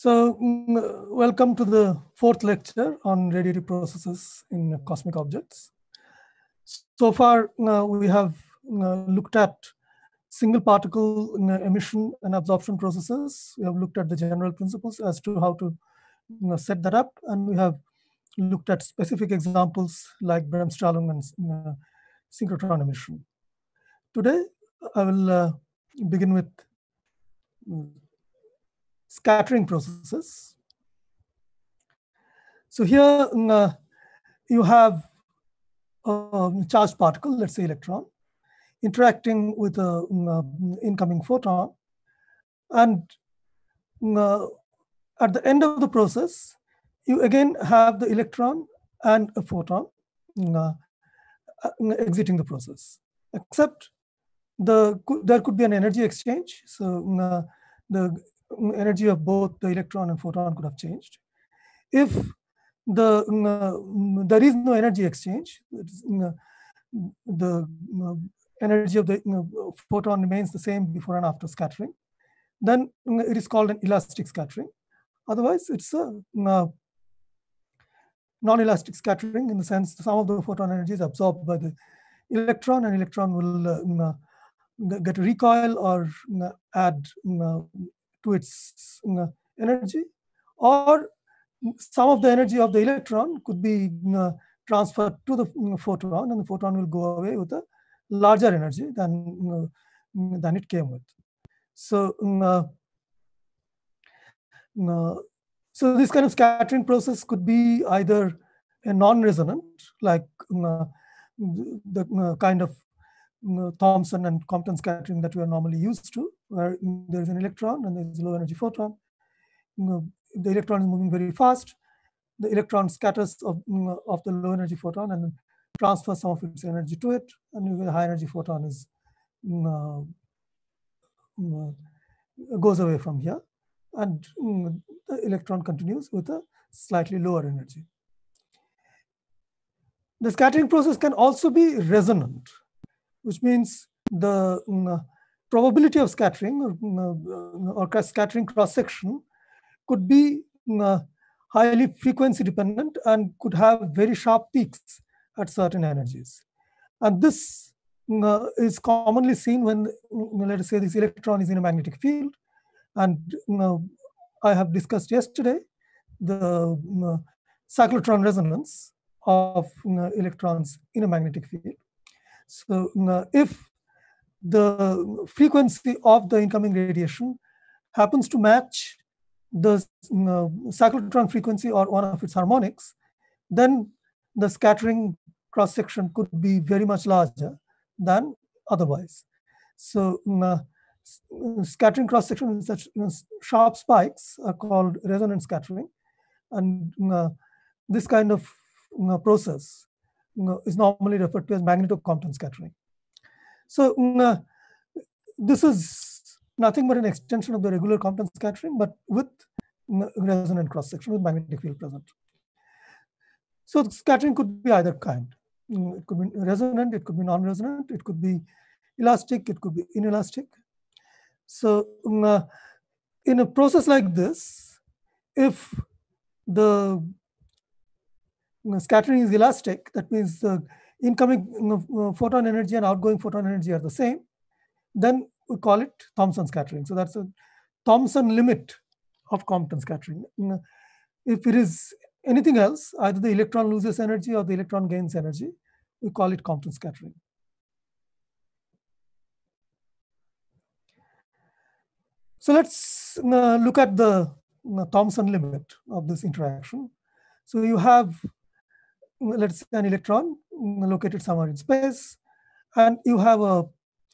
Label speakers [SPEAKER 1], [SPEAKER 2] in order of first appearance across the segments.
[SPEAKER 1] So, welcome to the fourth lecture on radiative processes in cosmic objects. So far, we have looked at single particle emission and absorption processes. We have looked at the general principles as to how to set that up, and we have looked at specific examples like Bremsstrahlung and synchrotron emission. Today, I will begin with scattering processes. So here you have a charged particle, let's say electron, interacting with an incoming photon. And at the end of the process, you again have the electron and a photon exiting the process, except there could be an energy exchange. So the energy of both the electron and photon could have changed. If there is no energy exchange, the energy of the photon remains the same before and after scattering, then it is called an elastic scattering. Otherwise, it's a non-elastic scattering, in the sense some of the photon energy is absorbed by the electron, and electron will get a recoil or add to its energy, or some of the energy of the electron could be transferred to the photon, and the photon will go away with a larger energy than it came with. So, so this kind of scattering process could be either a non-resonant, like the kind of Thomson and Compton scattering that we are normally used to, where there is an electron and there is a low energy photon. The electron is moving very fast. The electron scatters of the low energy photon and transfers some of its energy to it, and the high energy photon is goes away from here, and the electron continues with a slightly lower energy. The scattering process can also be resonant, which means the probability of scattering or scattering cross-section could be highly frequency dependent and could have very sharp peaks at certain energies. And this is commonly seen when, let us say, this electron is in a magnetic field. And I have discussed yesterday the cyclotron resonance of electrons in a magnetic field. So if the frequency of the incoming radiation happens to match the cyclotron frequency or one of its harmonics, then the scattering cross-section could be very much larger than otherwise. So scattering cross-section with such sharp spikes are called resonant scattering. And this kind of process is normally referred to as magneto-Compton scattering. So this is nothing but an extension of the regular Compton scattering, but with resonant cross-section with magnetic field present. So scattering could be either kind. It could be resonant, it could be non-resonant, it could be elastic, it could be inelastic. So in a process like this, if the scattering is elastic, that means the incoming photon energy and outgoing photon energy are the same, then we call it Thomson scattering. So that's a Thomson limit of Compton scattering. If it is anything else, either the electron loses energy or the electron gains energy, we call it Compton scattering. So let's look at the Thomson limit of this interaction. So you have, let's say, an electron located somewhere in space, and you have a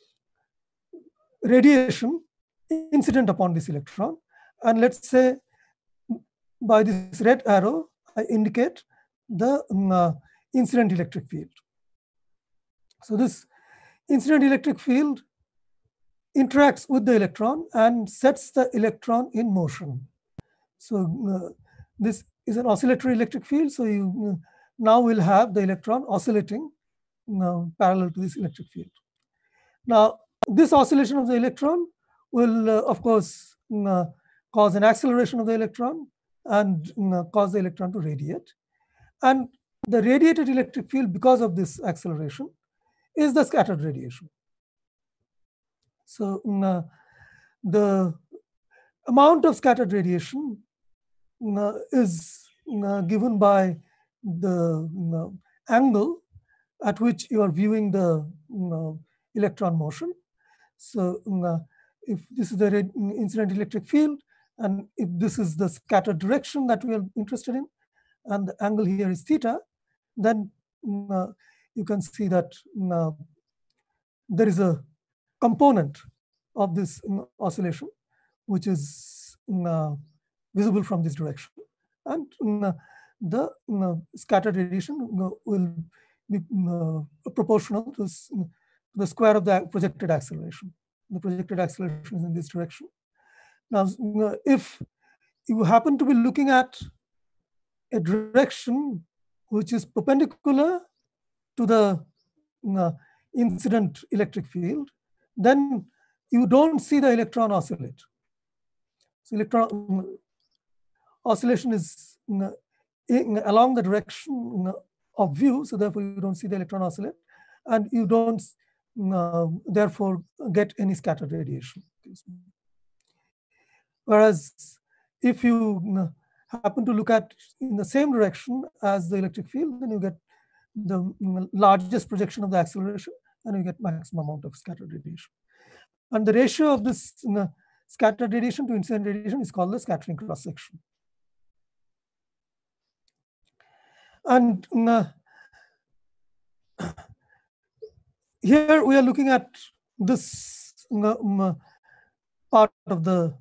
[SPEAKER 1] radiation incident upon this electron. And let's say by this red arrow, I indicate the incident electric field. So this incident electric field interacts with the electron and sets the electron in motion. So this is an oscillatory electric field. So you now will have the electron oscillating parallel to this electric field. Now, this oscillation of the electron will, of course, cause an acceleration of the electron and cause the electron to radiate. And the radiated electric field, because of this acceleration, is the scattered radiation. So the amount of scattered radiation is given by the angle at which you are viewing the electron motion. So if this is the incident electric field, and if this is the scattered direction that we are interested in, and the angle here is theta, then you can see that there is a component of this oscillation which is visible from this direction, and the scattered radiation will be proportional to the square of the projected acceleration. The projected acceleration is in this direction. Now, if you happen to be looking at a direction which is perpendicular to the incident electric field, then you don't see the electron oscillate. So electron oscillation is along the direction of view, so therefore you don't see the electron oscillate, and you don't therefore get any scattered radiation. Whereas if you happen to look at in the same direction as the electric field, then you get the largest projection of the acceleration, and you get maximum amount of scattered radiation. And the ratio of this scattered radiation to incident radiation is called the scattering cross section. And here we are looking at this part of the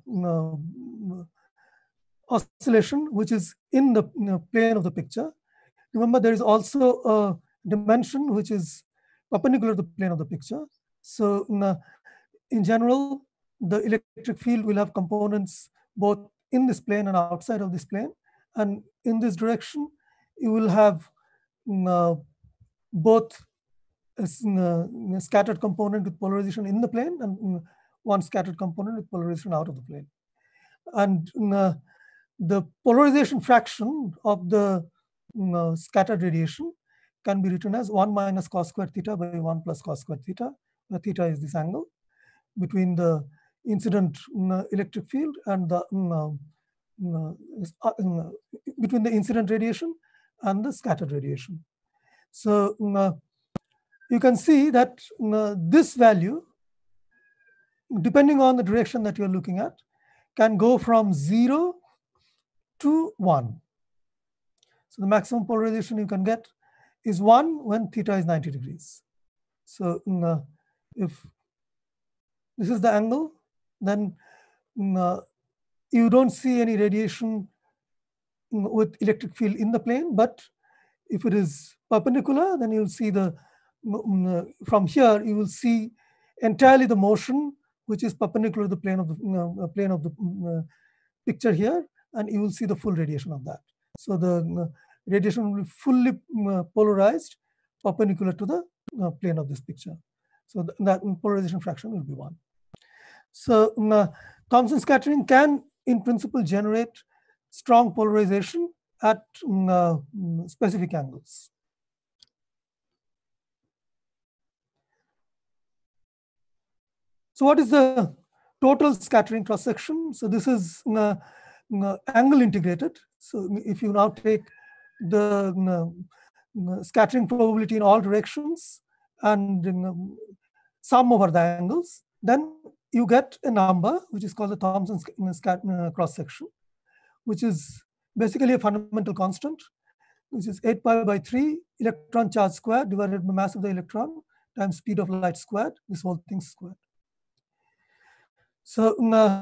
[SPEAKER 1] oscillation, which is in the plane of the picture. Remember, there is also a dimension which is perpendicular to the plane of the picture. So in general, the electric field will have components both in this plane and outside of this plane. And in this direction, you will have both a scattered component with polarization in the plane and one scattered component with polarization out of the plane. And the polarization fraction of the scattered radiation can be written as 1 minus cos squared theta by 1 plus cos squared theta, where theta is this angle between the incident electric field and the between the incident radiation and the scattered radiation. So you can see that this value, depending on the direction that you're looking at, can go from 0 to 1. So the maximum polarization you can get is 1 when theta is 90 degrees. So if this is the angle, then you don't see any radiation with electric field in the plane. But if it is perpendicular, then you'll see the from here you will see entirely the motion which is perpendicular to the plane of the picture here, and you will see the full radiation of that. So the radiation will be fully polarized perpendicular to the plane of this picture. So that polarization fraction will be 1. So Thomson scattering can, in principle, generate strong polarization at specific angles. So what is the total scattering cross section? So this is angle integrated. So if you now take the scattering probability in all directions and sum over the angles, then you get a number which is called the Thomson cross section, which is basically a fundamental constant, which is 8 pi by 3 electron charge squared divided by mass of the electron times speed of light squared, this whole thing squared. So,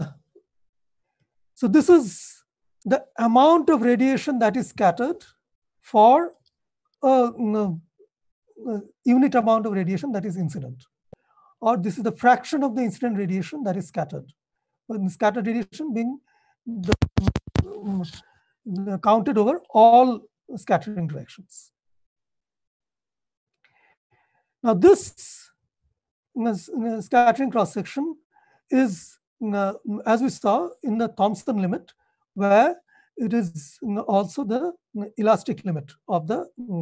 [SPEAKER 1] so this is the amount of radiation that is scattered for a unit amount of radiation that is incident, or this is the fraction of the incident radiation that is scattered. When the scattered radiation being counted over all scattering directions. Now this scattering cross section is as we saw in the Thomson limit, where it is also the elastic limit of the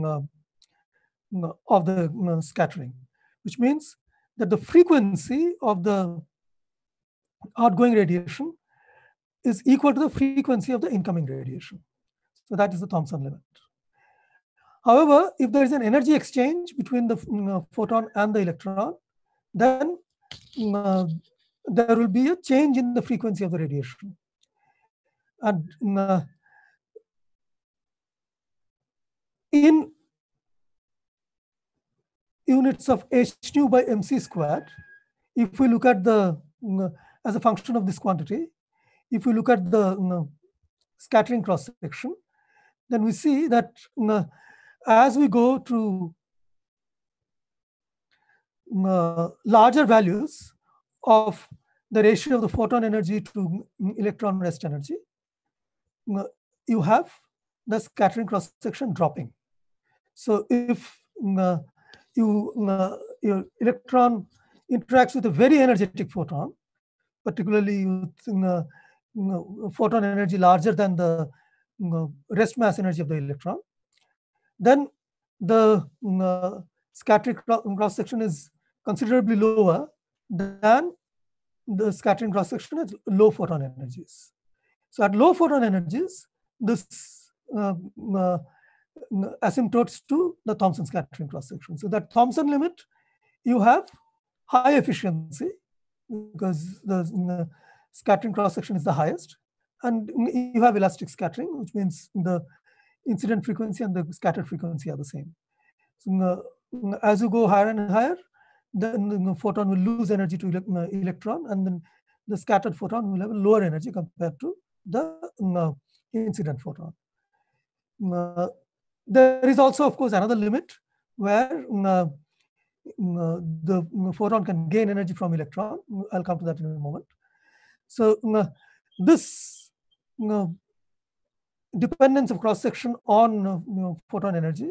[SPEAKER 1] scattering, which means that the frequency of the outgoing radiation is equal to the frequency of the incoming radiation. So that is the Thomson limit. However, if there is an energy exchange between the photon and the electron, then there will be a change in the frequency of the radiation. And in units of h nu by mc squared, if we look at the, as a function of this quantity, if we look at the scattering cross section, then we see that as we go to larger values of the ratio of the photon energy to electron rest energy, you have the scattering cross section dropping. So if your electron interacts with a very energetic photon, particularly with photon energy larger than the rest mass energy of the electron, then the scattering cross section is considerably lower than the scattering cross section at low photon energies. So at low photon energies, this asymptotes to the Thomson scattering cross section. So that Thomson limit, you have high efficiency because the scattering cross section is the highest, and you have elastic scattering, which means the incident frequency and the scattered frequency are the same. So as you go higher and higher, then the photon will lose energy to electron, and then the scattered photon will have a lower energy compared to the incident photon. There is also, of course, another limit where the photon can gain energy from electron. I'll come to that in a moment. So this dependence of cross section on photon energy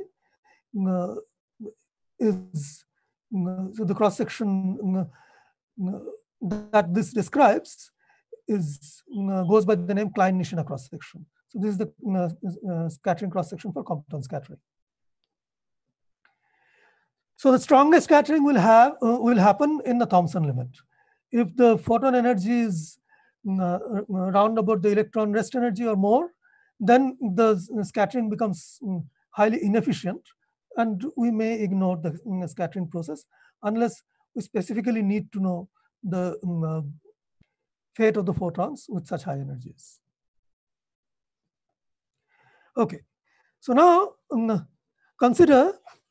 [SPEAKER 1] is so the cross section that this describes is goes by the name Klein-Nishina cross section. So this is the scattering cross section for Compton scattering. So the strongest scattering will happen in the Thomson limit. If the photon energy is round about the electron rest energy or more, then the scattering becomes highly inefficient, and we may ignore the scattering process unless we specifically need to know the fate of the photons with such high energies. Okay, so now consider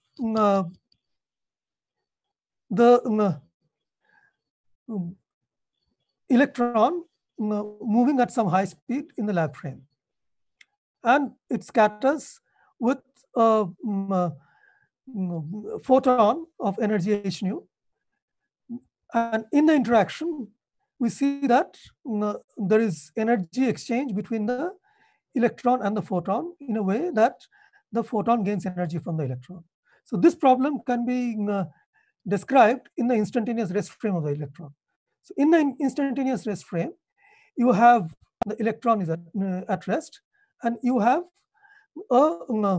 [SPEAKER 1] the electron moving at some high speed in the lab frame, and it scatters with a photon of energy h nu, and in the interaction we see that there is energy exchange between the electron and the photon in a way that the photon gains energy from the electron. So this problem can be described in the instantaneous rest frame of the electron. So in the instantaneous rest frame, you have the electron is at rest, and you have a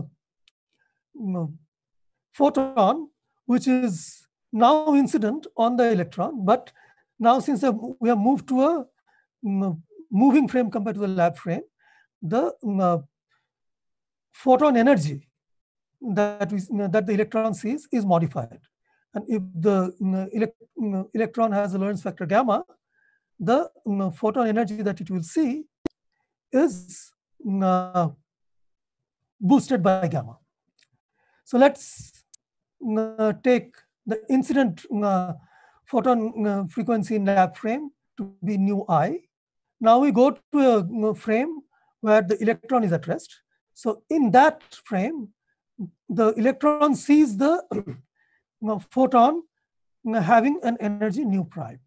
[SPEAKER 1] photon which is now incident on the electron, but now since we have moved to a moving frame compared to the lab frame, the photon energy that the electron sees is modified. And if the electron has a Lorentz factor gamma, the photon energy that it will see is boosted by gamma. So let's take the incident photon frequency in lab frame to be nu I. Now we go to a frame where the electron is at rest. So in that frame, the electron sees the photon having an energy nu prime.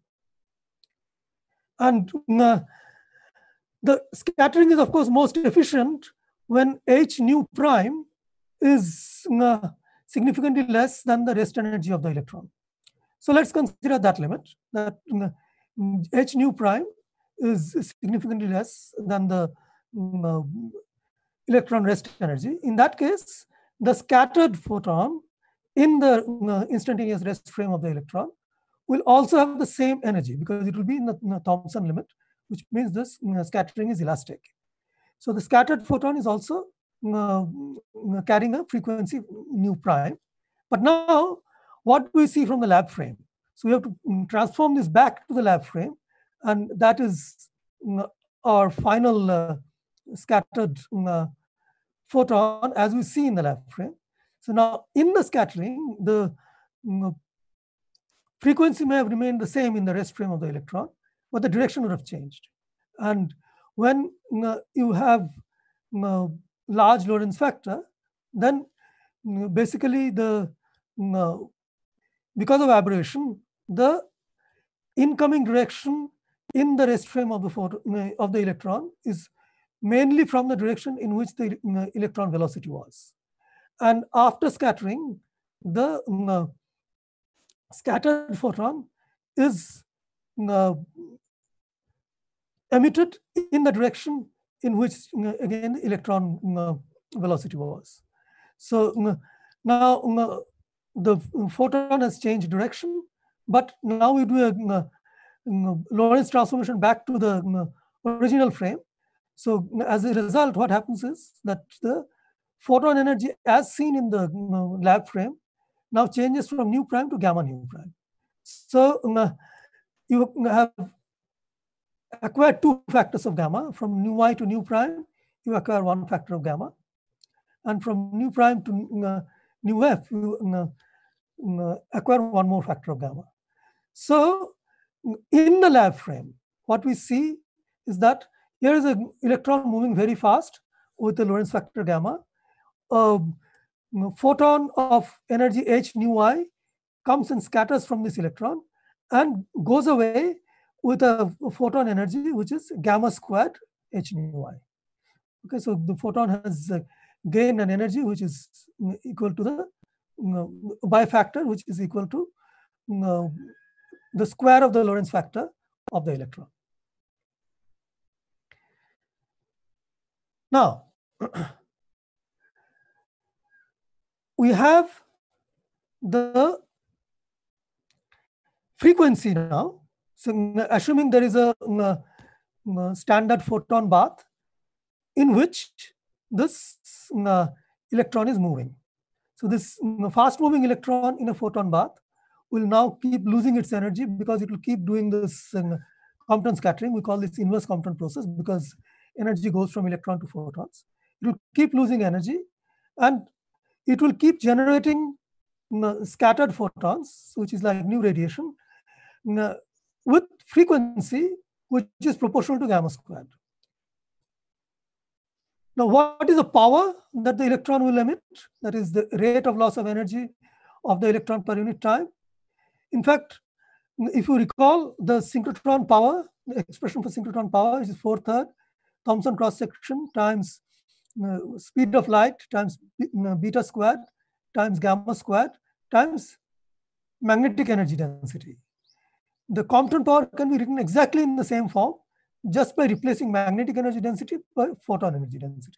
[SPEAKER 1] And the scattering is, of course, most efficient when h nu prime is significantly less than the rest energy of the electron. So let's consider that limit, that h nu prime is significantly less than the electron rest energy. In that case, the scattered photon in the instantaneous rest frame of the electron will also have the same energy because it will be in the Thomson limit, which means this scattering is elastic. So the scattered photon is also carrying a frequency nu prime. But now, what do we see from the lab frame? So we have to transform this back to the lab frame, and that is our final scattered photon as we see in the lab frame. So now in the scattering, the frequency may have remained the same in the rest frame of the electron, but the direction would have changed. And when you have large Lorentz factor, then basically the because of aberration, the incoming direction in the rest frame of the electron is mainly from the direction in which the electron velocity was. And after scattering, the scattered photon is emitted in the direction in which, again, the electron velocity was. So now the photon has changed direction, but now we do a Lorentz transformation back to the original frame. So as a result, what happens is that the photon energy as seen in the lab frame now changes from nu prime to gamma nu prime. So you have acquired two factors of gamma. From nu I to nu prime, you acquire one factor of gamma. And from nu prime to nu f, you acquire one more factor of gamma. So in the lab frame, what we see is that here is an electron moving very fast with the Lorentz factor gamma. A photon of energy h nu I comes and scatters from this electron and goes away with a photon energy which is gamma squared h nu I. Okay, so the photon has gained an energy which is equal to the by factor, which is equal to the square of the Lorentz factor of the electron. Now, we have the frequency now. So assuming there is a standard photon bath in which this electron is moving. So this fast moving electron in a photon bath will now keep losing its energy because it will keep doing this Compton scattering. We call this inverse Compton process because energy goes from electron to photons. It will keep losing energy and it will keep generating scattered photons, which is like new radiation, with frequency which is proportional to gamma squared. Now, what is the power that the electron will emit? That is the rate of loss of energy of the electron per unit time. In fact, if you recall the synchrotron power, the expression for synchrotron power is 4/3 Thomson cross section times speed of light times beta squared times gamma squared times magnetic energy density. The Compton power can be written exactly in the same form just by replacing magnetic energy density by photon energy density.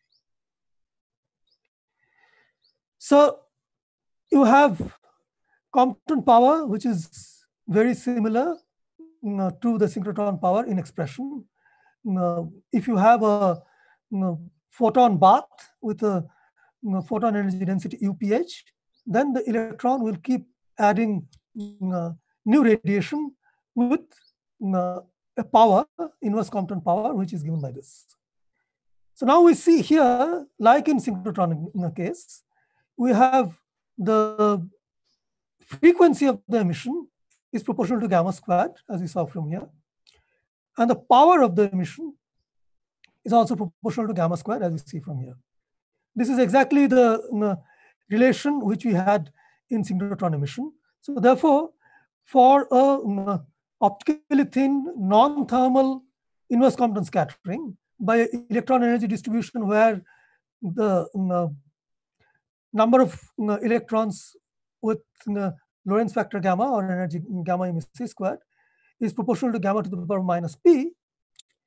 [SPEAKER 1] So you have Compton power, which is very similar to the synchrotron power in expression. If you have a photon bath with a photon energy density UPH, then the electron will keep adding new radiation with a power, inverse Compton power, which is given by this. So now we see here, like in synchrotron case, we have the frequency of the emission is proportional to gamma squared, as we saw from here. And the power of the emission is also proportional to gamma squared, as we see from here. This is exactly the relation which we had in synchrotron emission. So therefore, for a optically thin, non-thermal inverse Compton scattering by electron energy distribution where the number of electrons with Lorentz factor gamma or energy gamma MC squared is proportional to gamma to the power minus p,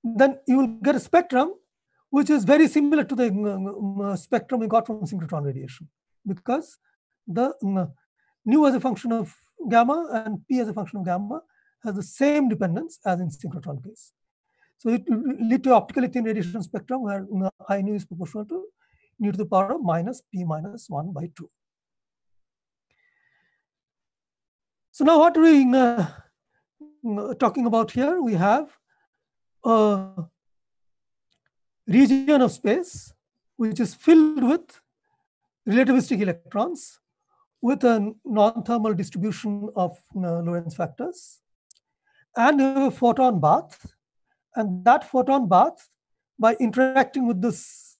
[SPEAKER 1] then you will get a spectrum which is very similar to the spectrum we got from synchrotron radiation, because the nu as a function of gamma and p as a function of gamma has the same dependence as in synchrotron case. So it will lead to optically thin radiation spectrum where I nu is proportional to nu to the power of minus p minus 1 by 2. So now what are we talking about here? We have a region of space which is filled with relativistic electrons with a non-thermal distribution of Lorentz factors, and you have a photon bath, and that photon bath, by interacting with this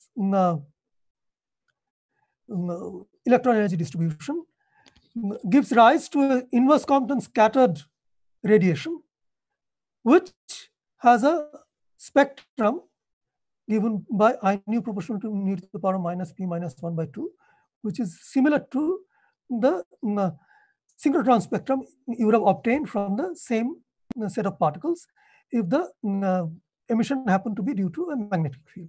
[SPEAKER 1] electron energy distribution, gives rise to an inverse Compton scattered radiation, which has a spectrum given by I nu proportional to nu to the power of minus p minus 1 by 2, which is similar to the synchrotron spectrum you would have obtained from the same set of particles if the emission happened to be due to a magnetic field.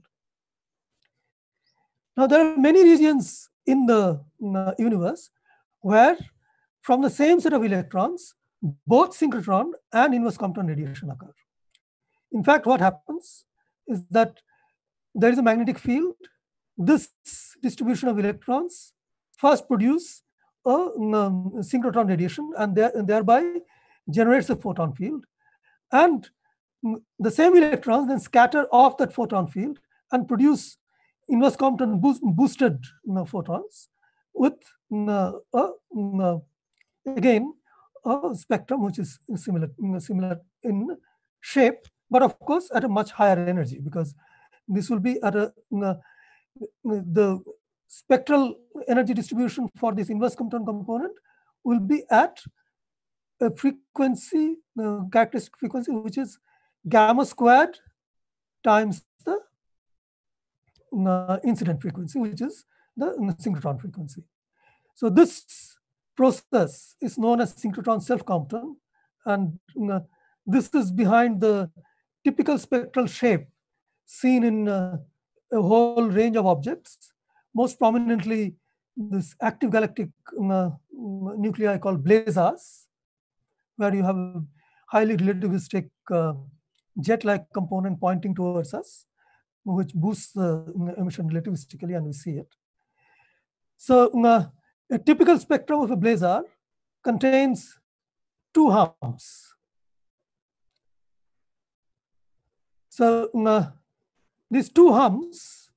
[SPEAKER 1] Now, there are many regions in the universe where from the same set of electrons, both synchrotron and inverse Compton radiation occur. In fact, what happens is that there is a magnetic field. This distribution of electrons first produce a synchrotron radiation and thereby generates a photon field. And the same electrons then scatter off that photon field and produce inverse Compton boosted photons with again a spectrum which is similar in shape, but of course at a much higher energy, because this will be at a the spectral energy distribution for this inverse Compton component will be at a frequency, characteristic frequency, which is gamma squared times the incident frequency, which is the synchrotron frequency. So this process is known as synchrotron self-Compton, and this is behind the typical spectral shape seen in a whole range of objects, most prominently this active galactic nuclei called blazars, where you have a highly relativistic jet-like component pointing towards us, which boosts the emission relativistically, and we see it. So a typical spectrum of a blazar contains two humps. So these two humps,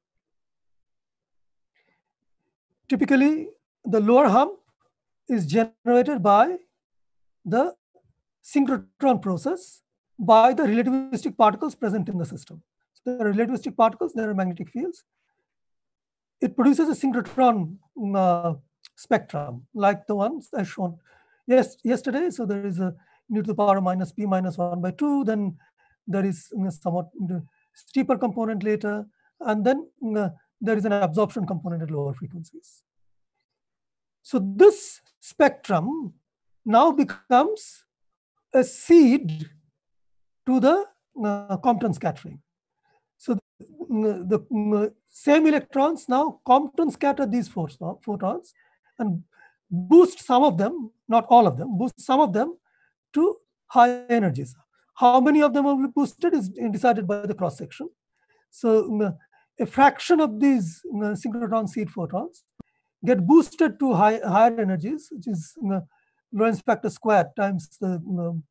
[SPEAKER 1] typically the lower hump is generated by the synchrotron process by the relativistic particles present in the system. So there are relativistic particles, there are magnetic fields. It produces a synchrotron spectrum like the ones I shown yesterday. So there is a nu to the power of minus p minus 1 by 2. Then there is somewhat steeper component later. And then there is an absorption component at lower frequencies. So this spectrum now becomes a seed to the Compton scattering. So the same electrons now Compton scatter these photons and boost some of them, not all of them, boost some of them to high energies. How many of them will be boosted is decided by the cross section. So a fraction of these synchrotron seed photons get boosted to higher energies, which is Lorentz factor squared times the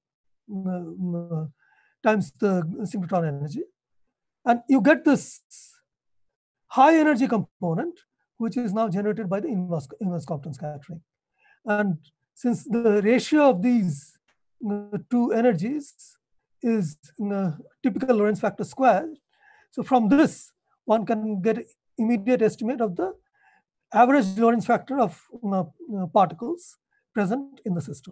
[SPEAKER 1] synchrotron energy. And you get this high energy component, which is now generated by the inverse Compton scattering. And since the ratio of these two energies is typical Lorentz factor squared, so from this one can get immediate estimate of the average Lorentz factor of particles present in the system.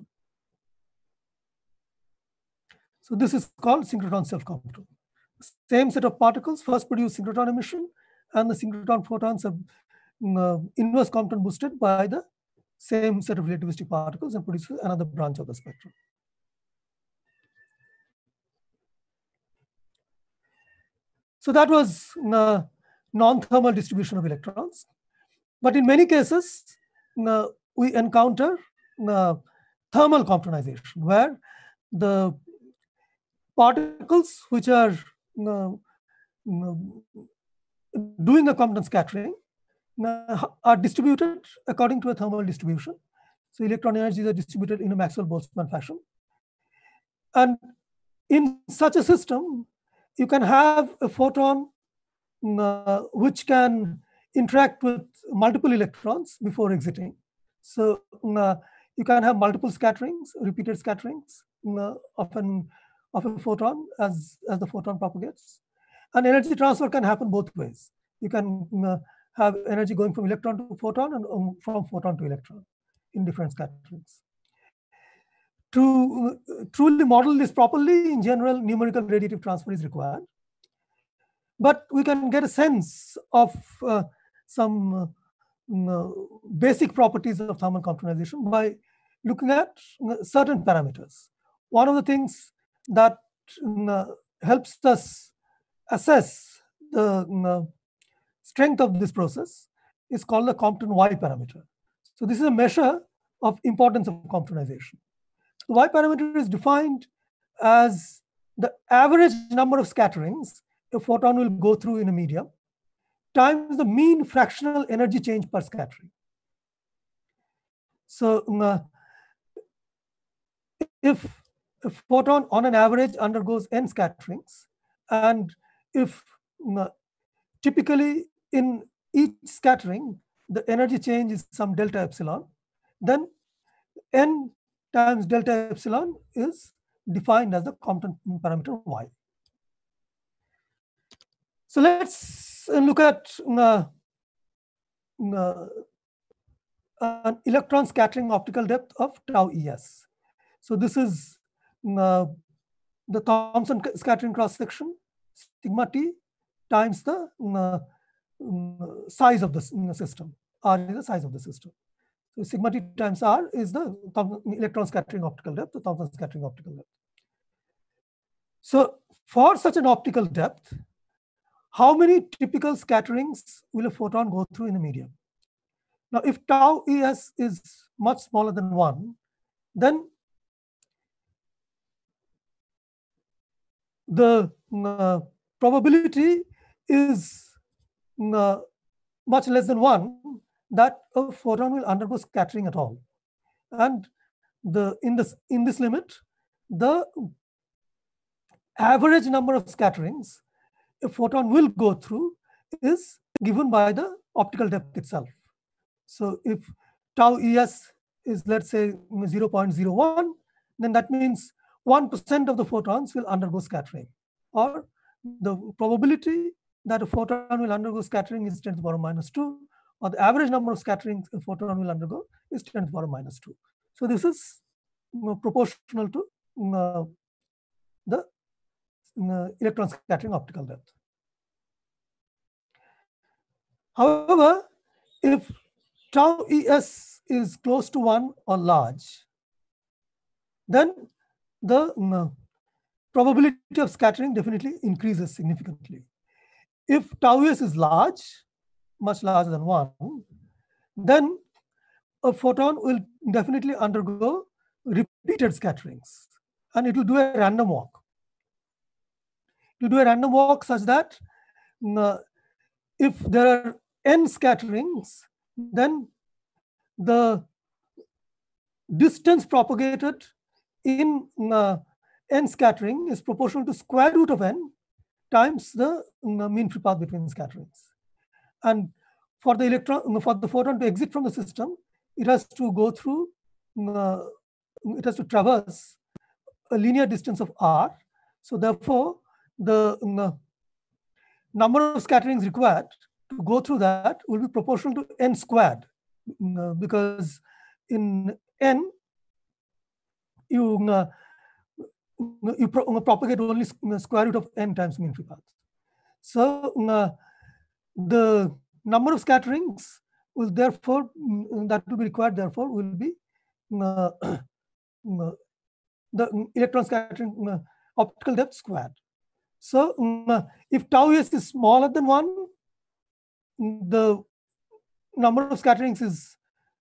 [SPEAKER 1] So this is called synchrotron self-Compton. Same set of particles first produce synchrotron emission, and the synchrotron photons are inverse Compton boosted by the same set of relativistic particles and produces another branch of the spectrum. So that was non-thermal distribution of electrons. But in many cases, we encounter thermal Comptonization, where the particles which are doing the Compton scattering are distributed according to a thermal distribution. So electron energies are distributed in a Maxwell-Boltzmann fashion. And in such a system, you can have a photon which can interact with multiple electrons before exiting. So you can have multiple scatterings, repeated scatterings of a photon as the photon propagates. And energy transfer can happen both ways. You can have energy going from electron to photon and from photon to electron in different scatterings. To truly model this properly, in general, numerical radiative transfer is required. But we can get a sense of some basic properties of thermal Comptonization by looking at certain parameters. One of the things that helps us assess the strength of this process is called the Compton Y parameter. So this is a measure of importance of Comptonization. The Y parameter is defined as the average number of scatterings a photon will go through in a medium times the mean fractional energy change per scattering. So if a photon on an average undergoes n scatterings, and if typically in each scattering the energy change is some delta epsilon, then n times delta epsilon is defined as the Compton parameter Y. So let's look at an electron scattering optical depth of tau ES. So this is the Thomson scattering cross section, sigma t times the size of the system. R is the size of the system. So sigma t times R is the electron scattering optical depth, the Thomson scattering optical depth. So for such an optical depth, how many typical scatterings will a photon go through in a medium? Now, if tau ES is much smaller than 1, then the probability is much less than 1 that a photon will undergo scattering at all. And in this limit, the average number of scatterings a photon will go through is given by the optical depth itself. So if tau ES is, let's say, 0.01, then that means 1% of the photons will undergo scattering, or the probability that a photon will undergo scattering is 10 to the power minus 2, or the average number of scatterings a photon will undergo is 10 to the power minus 2. So this is proportional to the electron scattering optical depth. However, if tau ES is close to 1 or large, then the probability of scattering definitely increases significantly. If tau ES is large, much larger than 1, then a photon will definitely undergo repeated scatterings, and it will do a random walk. To do a random walk such that if there are n scatterings, then the distance propagated in n scattering is proportional to square root of n times the mean free path between scatterings. And for the photon to exit from the system, it has to go through, it has to traverse a linear distance of r. So therefore, the number of scatterings required to go through that will be proportional to n squared, because in n you propagate only square root of n times mean free path. So the number of scatterings will therefore that will be required therefore will be the electron scattering optical depth squared. So if tau s is smaller than 1, the number of scatterings is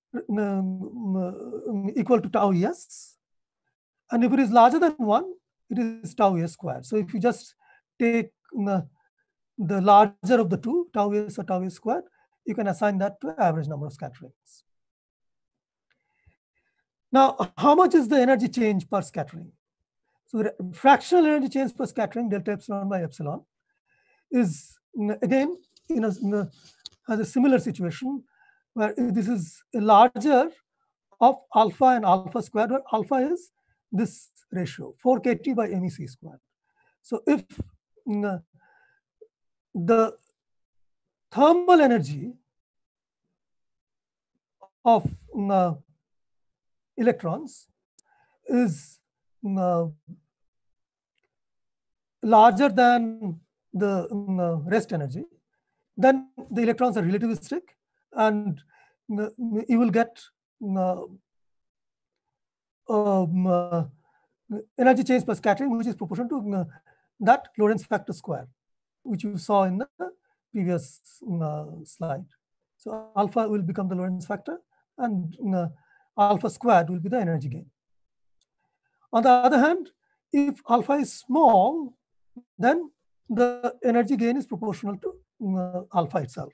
[SPEAKER 1] equal to tau s. And if it is larger than 1, it is tau s squared. So if you just take the larger of the two, tau s or tau s squared, you can assign that to average number of scatterings. Now, how much is the energy change per scattering? So the fractional energy change per scattering, delta epsilon by epsilon, is again has a similar situation where this is a larger of alpha and alpha squared, where alpha is this ratio, 4 kT by MEC squared. So if the thermal energy of electrons is larger than the rest energy, then the electrons are relativistic, and you will get energy change per scattering, which is proportional to that Lorentz factor square, which you saw in the previous slide. So alpha will become the Lorentz factor, and alpha squared will be the energy gain. On the other hand, if alpha is small, then the energy gain is proportional to alpha itself.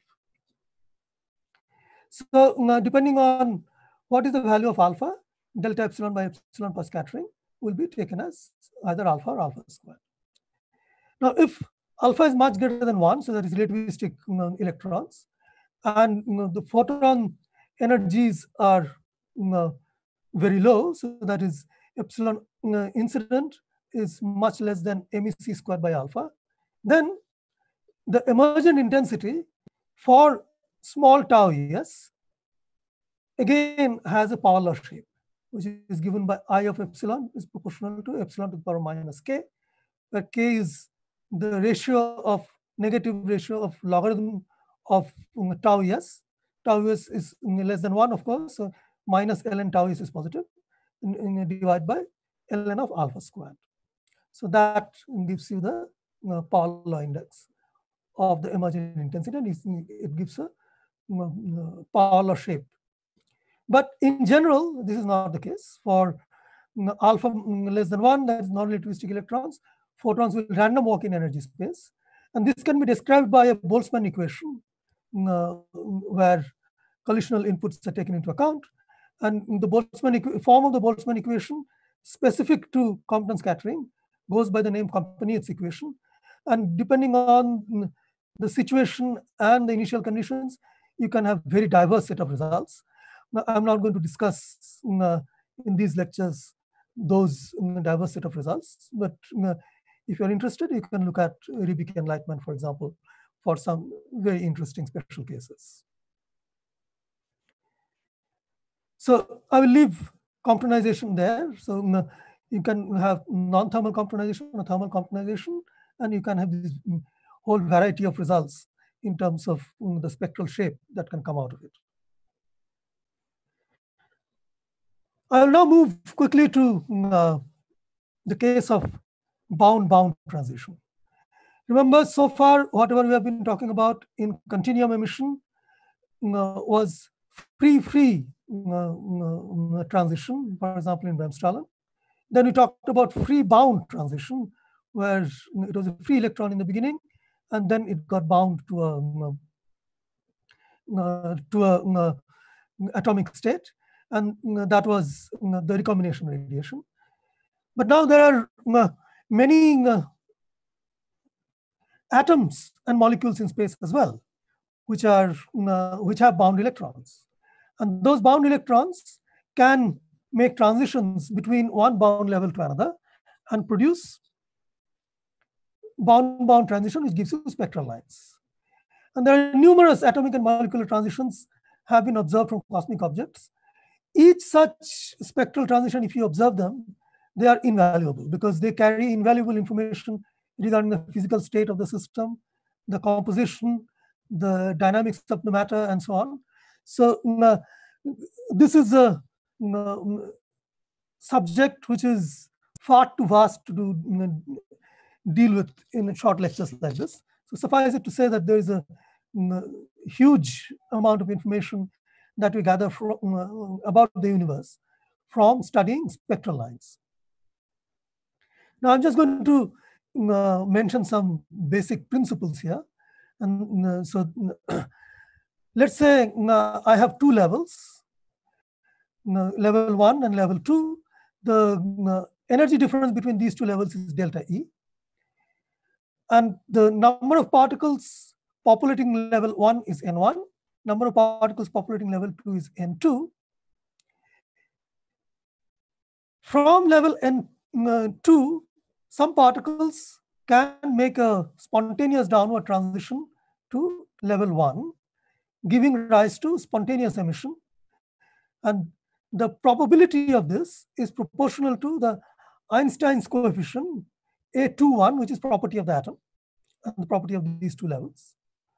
[SPEAKER 1] So depending on what is the value of alpha, delta epsilon by epsilon per scattering will be taken as either alpha or alpha squared. Now, if alpha is much greater than 1, so that is relativistic electrons, and the photon energies are very low, so that is epsilon incident is much less than MEC squared by alpha, then the emergent intensity for small tau s again has a power law shape, which is given by I of epsilon is proportional to epsilon to the power minus k, where k is the ratio of negative ratio of logarithm of tau s. Tau s is less than 1, of course, so minus ln tau s is positive, divided by ln of alpha squared. So that gives you the power law index of the emergent intensity, and it gives a power law shape. But in general, this is not the case. For alpha less than 1, that is non-relativistic electrons, photons will random walk in energy space. And this can be described by a Boltzmann equation where collisional inputs are taken into account. And the form of the Boltzmann equation specific to Compton scattering goes by the name Compton-Yates equation. And depending on the situation and the initial conditions, you can have very diverse set of results. Now, I'm not going to discuss in these lectures those diverse set of results, but if you're interested, you can look at Rybicki and Lightman, for example, for some very interesting special cases. So I will leave Comptonization there. So you can have non-thermal Comptonization or thermal Comptonization, and you can have this whole variety of results in terms of the spectral shape that can come out of it. I will now move quickly to the case of bound-bound transition. Remember, so far, whatever we have been talking about in continuum emission was free transition, for example, in Bremsstrahlung. Then we talked about free bound transition, where it was a free electron in the beginning, and then it got bound to a atomic state, and that was the recombination radiation. But now there are many atoms and molecules in space as well, which have bound electrons, and those bound electrons can make transitions between one bound level to another and produce bound transition, which gives you spectral lines. And there are numerous atomic and molecular transitions have been observed from cosmic objects. Each such spectral transition, if you observe them, they are invaluable because they carry invaluable information regarding the physical state of the system, the composition, the dynamics of the matter, and so on. So this is a subject which is far too vast to do deal with in short lectures like this. So suffice it to say that there is a huge amount of information that we gather from, about the universe from studying spectral lines. Now I'm just going to mention some basic principles here. And let's say I have two levels, level 1 and level 2. The energy difference between these two levels is delta E. And the number of particles populating level 1 is N1. Number of particles populating level 2 is N2. From level N2, some particles can make a spontaneous downward transition to level 1, giving rise to spontaneous emission. And the probability of this is proportional to the Einstein's coefficient A21, which is property of the atom and the property of these two levels.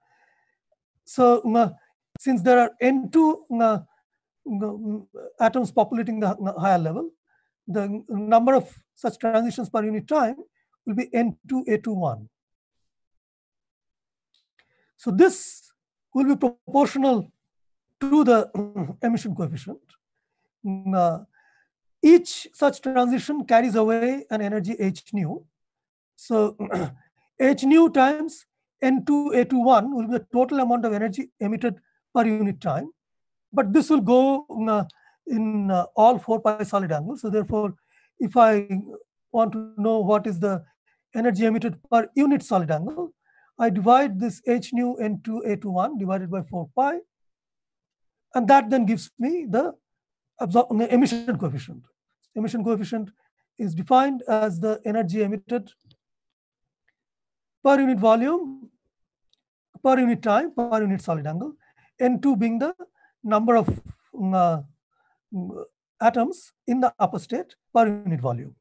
[SPEAKER 1] So since there are N2 atoms populating the higher level, the number of such transitions per unit time will be N2A21. So this will be proportional to the emission coefficient. Each such transition carries away an energy h nu. So h nu times N2A21 will be the total amount of energy emitted per unit time. But this will go in all 4 pi solid angles. So therefore, if I want to know what is the energy emitted per unit solid angle, I divide this h nu N2A21 divided by 4 pi. And that then gives me the emission coefficient. Emission coefficient is defined as the energy emitted per unit volume, per unit time, per unit solid angle, N2 being the number of atoms in the upper state per unit volume.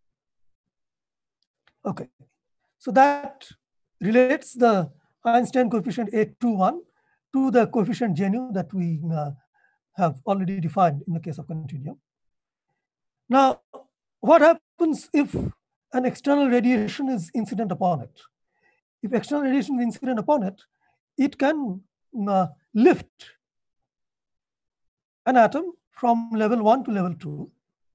[SPEAKER 1] Okay, so that relates the Einstein coefficient A21 to the coefficient J nu that we have already defined in the case of continuum. Now, what happens if an external radiation is incident upon it? If external radiation is incident upon it, it can lift an atom from level 1 to level 2.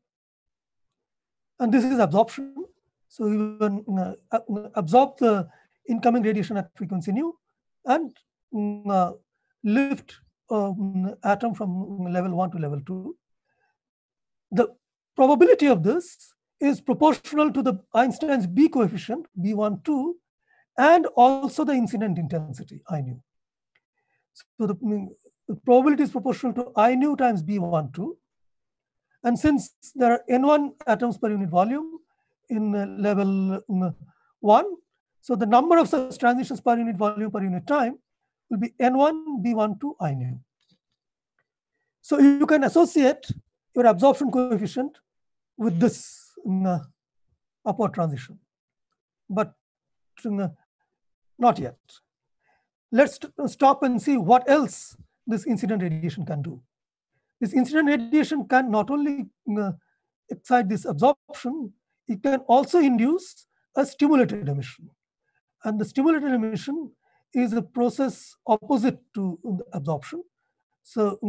[SPEAKER 1] And this is absorption. So you can absorb the incoming radiation at frequency nu and lift atom from level 1 to level 2. The probability of this is proportional to the Einstein's B coefficient, B12, and also the incident intensity, I nu. So the probability is proportional to I nu times B12. And since there are N1 atoms per unit volume in level 1, so the number of such transitions per unit volume per unit time will be N1 B12 I nu. So you can associate your absorption coefficient with this upward transition, but not yet. Let's stop and see what else this incident radiation can do. This incident radiation can not only excite this absorption, it can also induce a stimulated emission. And the stimulated emission is a process opposite to absorption. So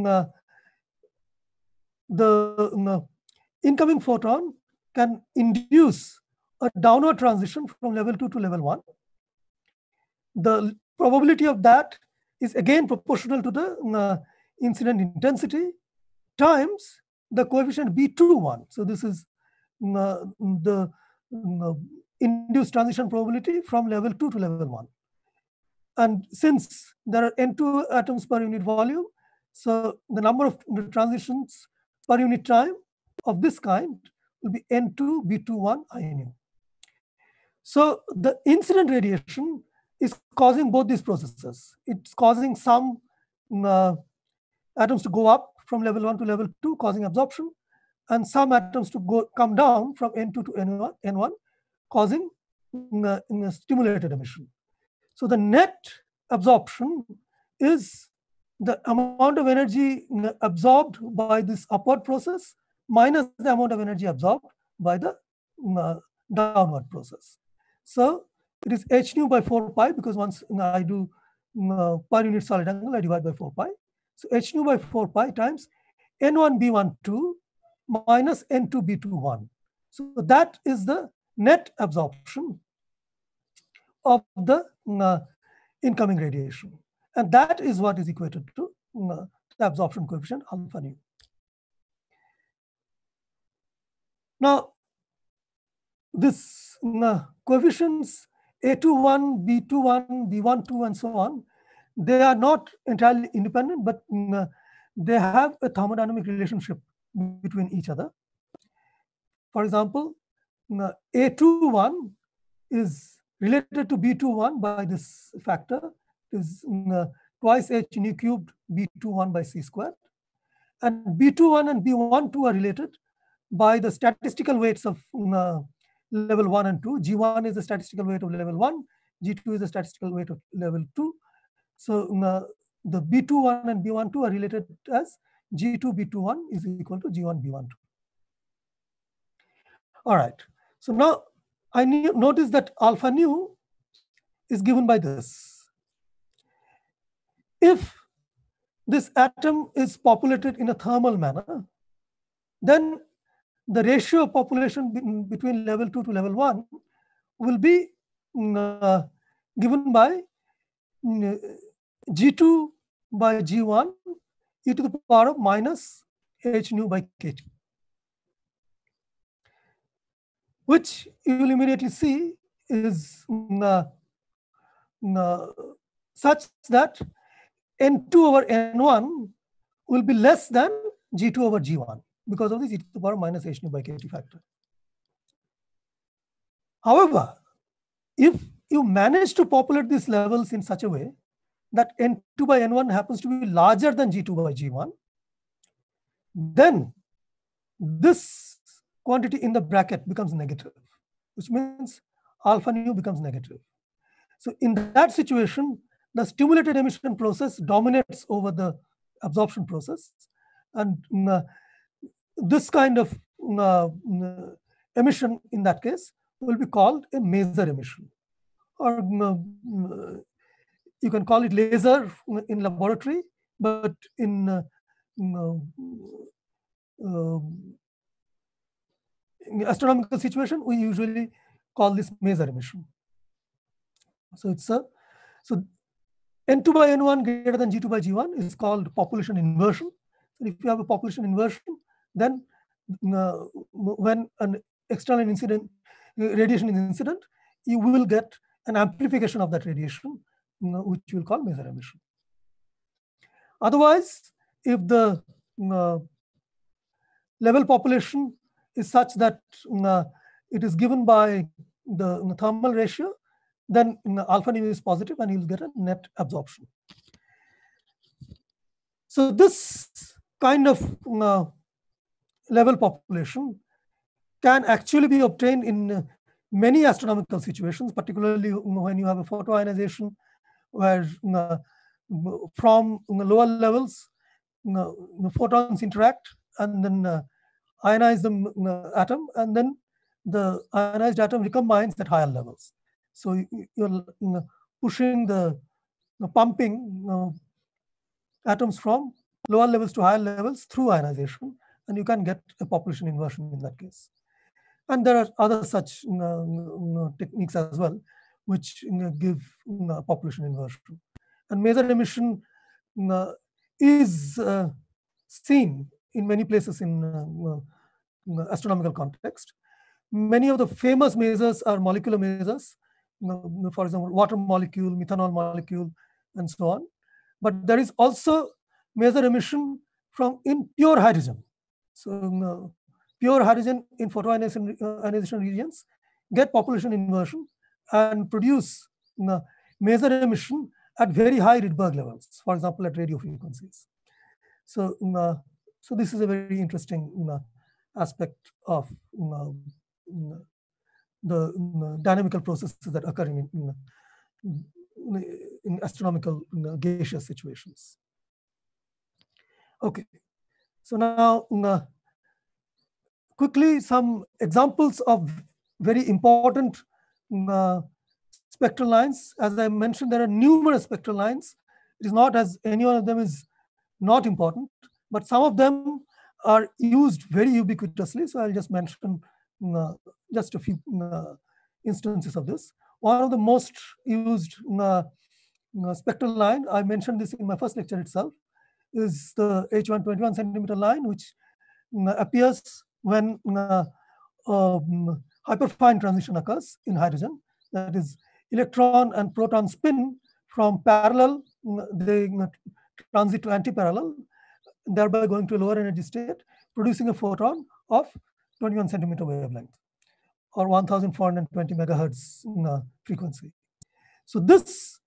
[SPEAKER 1] the incoming photon can induce a downward transition from level 2 to level 1. The probability of that is again proportional to the incident intensity times the coefficient B21. So this is the induced transition probability from level 2 to level 1. And since there are N2 atoms per unit volume, so the number of transitions per unit time of this kind will be N2 B21 I nu. So the incident radiation is causing both these processes. It's causing some atoms to go up from level 1 to level 2, causing absorption, and some atoms to come down from N2 to N1, causing stimulated emission. So the net absorption is the amount of energy absorbed by this upward process minus the amount of energy absorbed by the downward process. So it is h nu by 4 pi, because once I do per unit solid angle, I divide by 4 pi. So h nu by 4 pi times n1 b12 minus n2 b21. So that is the net absorption of the incoming radiation. And that is what is equated to the absorption coefficient alpha nu. Now, this coefficients A21, B21, B12, and so on, they are not entirely independent, but they have a thermodynamic relationship between each other. For example, A21 is related to B21 by this factor, is twice h nu cubed B21 by c squared. And B21 and B12 are related by the statistical weights of level 1 and 2. G1 is the statistical weight of level 1, G2 is the statistical weight of level 2. So the B21 and B12 are related as G2 B21 is equal to G1 B12. All right. So now I notice that alpha nu is given by this. If this atom is populated in a thermal manner, then the ratio of population between level 2 to level 1 will be given by G2 by G1 e to the power of minus h nu by kT, which you will immediately see is such that N2 over N1 will be less than G2 over G1 because of this e to the power minus h nu by kT factor. However, if you manage to populate these levels in such a way that N2 by N1 happens to be larger than G2 by G1, then this quantity in the bracket becomes negative, which means alpha nu becomes negative. So in that situation, the stimulated emission process dominates over the absorption process. And this kind of emission in that case will be called a maser emission. Or you can call it laser in laboratory, but in astronomical situation, we usually call this maser emission. So it's a N2 by N1 greater than G2 by G1 is called population inversion. So if you have a population inversion, then when an external incident radiation is incident, you will get an amplification of that radiation, which we'll call maser emission. Otherwise, if the level population is such that it is given by the thermal ratio, then alpha nu is positive and you'll get a net absorption. So this kind of level population can actually be obtained in many astronomical situations, particularly when you have a photoionization where from lower levels, photons interact and then ionize the atom, and then the ionized atom recombines at higher levels. So you're pushing pumping atoms from lower levels to higher levels through ionization, and you can get a population inversion in that case. And there are other such techniques as well, which give population inversion. And maser emission is seen in many places in astronomical context. Many of the famous masers are molecular masers, for example, water molecule, methanol molecule, and so on. But there is also maser emission from pure hydrogen. So pure hydrogen in photoionization regions get population inversion and produce maser emission at very high Rydberg levels, for example, at radio frequencies. So, so this is a very interesting aspect of the dynamical processes that occur in astronomical gaseous situations. Okay, so now quickly some examples of very important spectral lines. As I mentioned, there are numerous spectral lines. It is not as any one of them is not important, but some of them are used very ubiquitously. So I'll just mention just a few instances of this. One of the most used spectral line, I mentioned this in my first lecture itself, is the H1 21 centimeter line, which appears when hyperfine transition occurs in hydrogen. That is, electron and proton spin from parallel, they transit to anti-parallel, thereby going to a lower energy state, producing a photon of 21 centimeter wavelength or 1420 megahertz frequency. So this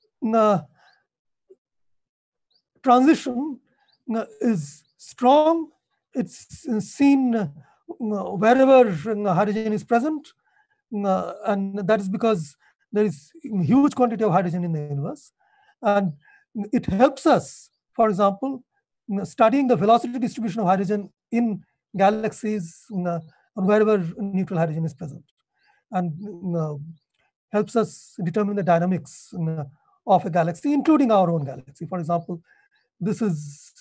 [SPEAKER 1] transition is strong. It's seen wherever hydrogen is present, and that is because there is a huge quantity of hydrogen in the universe. And it helps us, for example, studying the velocity distribution of hydrogen in galaxies or wherever neutral hydrogen is present, and helps us determine the dynamics of a galaxy, including our own galaxy. For example, this is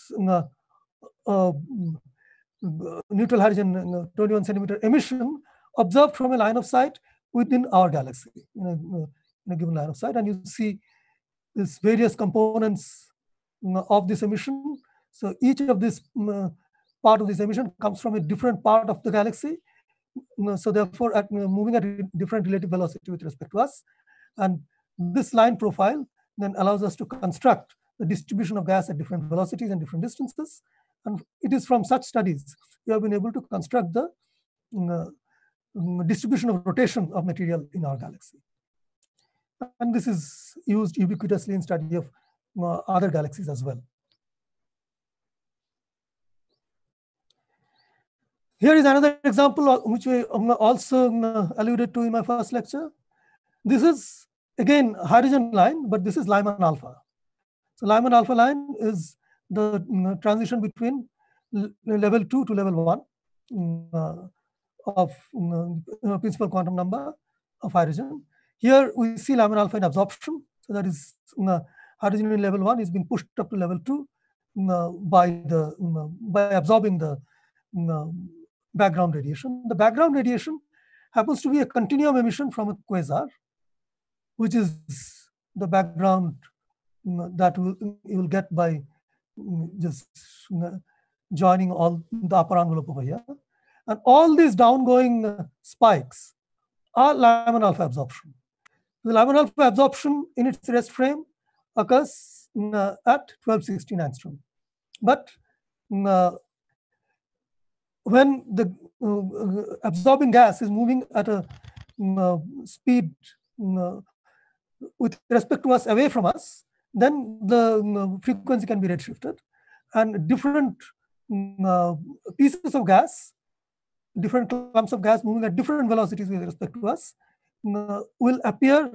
[SPEAKER 1] neutral hydrogen 21 centimeter emission observed from a line of sight within our galaxy, in a given line of sight. And you see these various components of this emission. So each of this part of this emission comes from a different part of the galaxy. So therefore, moving at a different relative velocity with respect to us. And this line profile then allows us to construct the distribution of gas at different velocities and different distances. And it is from such studies we have been able to construct the distribution of rotation of material in our galaxy. And this is used ubiquitously in study of other galaxies as well. Here is another example which we also alluded to in my first lecture. This is again hydrogen line, but this is Lyman alpha. So Lyman alpha line is the transition between level 2 to level 1 of principal quantum number of hydrogen. Here we see Lyman alpha in absorption. So that is hydrogen in level 1 is being pushed up to level 2 by absorbing the background radiation. The background radiation happens to be a continuum emission from a quasar, which is the background that you will get by just joining all the upper envelope over here. And all these downgoing spikes are Lyman alpha absorption. The Lyman alpha absorption in its rest frame occurs at 1216 angstrom. But when the absorbing gas is moving at a speed with respect to us away from us, then the frequency can be redshifted, and different pieces of gas, different clumps of gas moving at different velocities with respect to us will appear.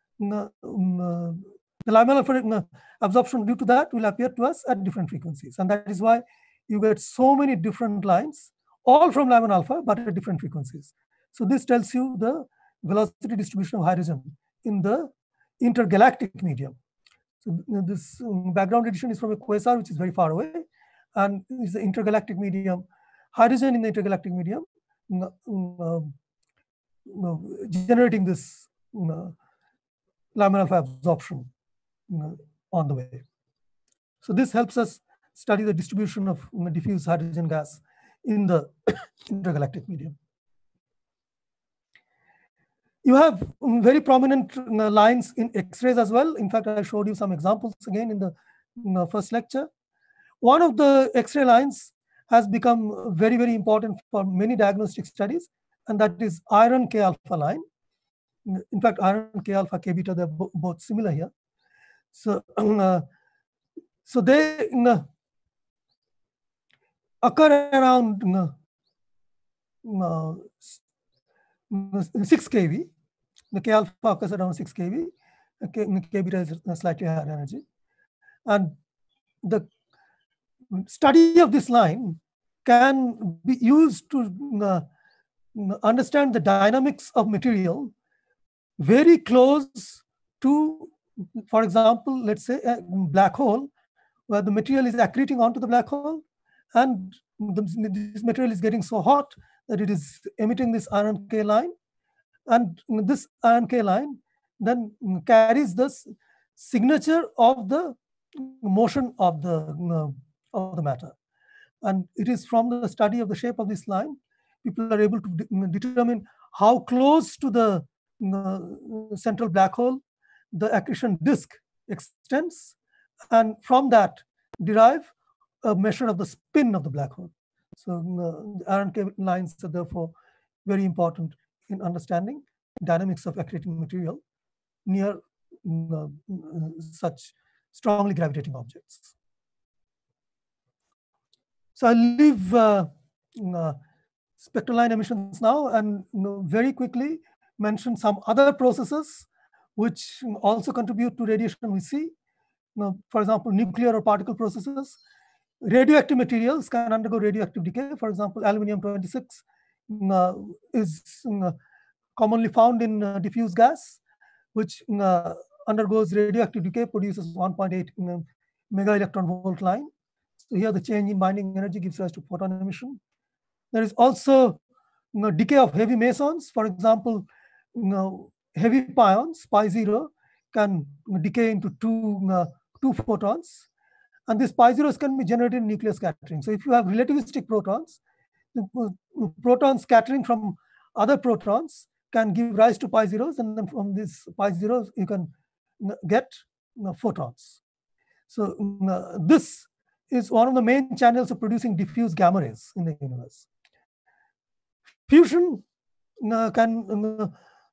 [SPEAKER 1] The Lyman alpha absorption due to that will appear to us at different frequencies, and that is why you get so many different lines, all from Lyman alpha, but at different frequencies. So this tells you the velocity distribution of hydrogen in the intergalactic medium. So this background radiation is from a quasar, which is very far away, and is the intergalactic medium. Hydrogen in the intergalactic medium generating this Lyman alpha absorption on the way. So this helps us study the distribution of diffuse hydrogen gas in the intergalactic medium. You have very prominent lines in X-rays as well. In fact, I showed you some examples again in the first lecture. One of the X-ray lines has become very, very important for many diagnostic studies, and that is iron K alpha line. In fact, iron K alpha, K beta, they're both similar here. So, so they occur around 6 keV. The K alpha occurs around 6 keV. K beta is a slightly higher energy. And the study of this line can be used to understand the dynamics of material very close to, for example, let's say a black hole, where the material is accreting onto the black hole, and this material is getting so hot that it is emitting this iron K line, and this iron K line then carries this signature of the motion of the matter. And it is from the study of the shape of this line, people are able to determine how close to the central black hole the accretion disk extends, and from that derive a measure of the spin of the black hole. So the iron K lines are therefore very important in understanding dynamics of accreting material near such strongly gravitating objects. So I'll leave spectral line emissions now, and very quickly mention some other processes which also contribute to radiation we see. For example, nuclear or particle processes. Radioactive materials can undergo radioactive decay. For example, aluminium-26 is commonly found in diffuse gas, which undergoes radioactive decay, produces 1.8 mega electron volt line. So here the change in binding energy gives rise to photon emission. There is also decay of heavy mesons. For example, heavy pions, pi0, can decay into two photons. And these pi0s can be generated in nuclear scattering. So if you have relativistic protons, protons scattering from other protons can give rise to pi0s, and then from these pi0s you can get photons. So this is one of the main channels of producing diffuse gamma rays in the universe. Fusion can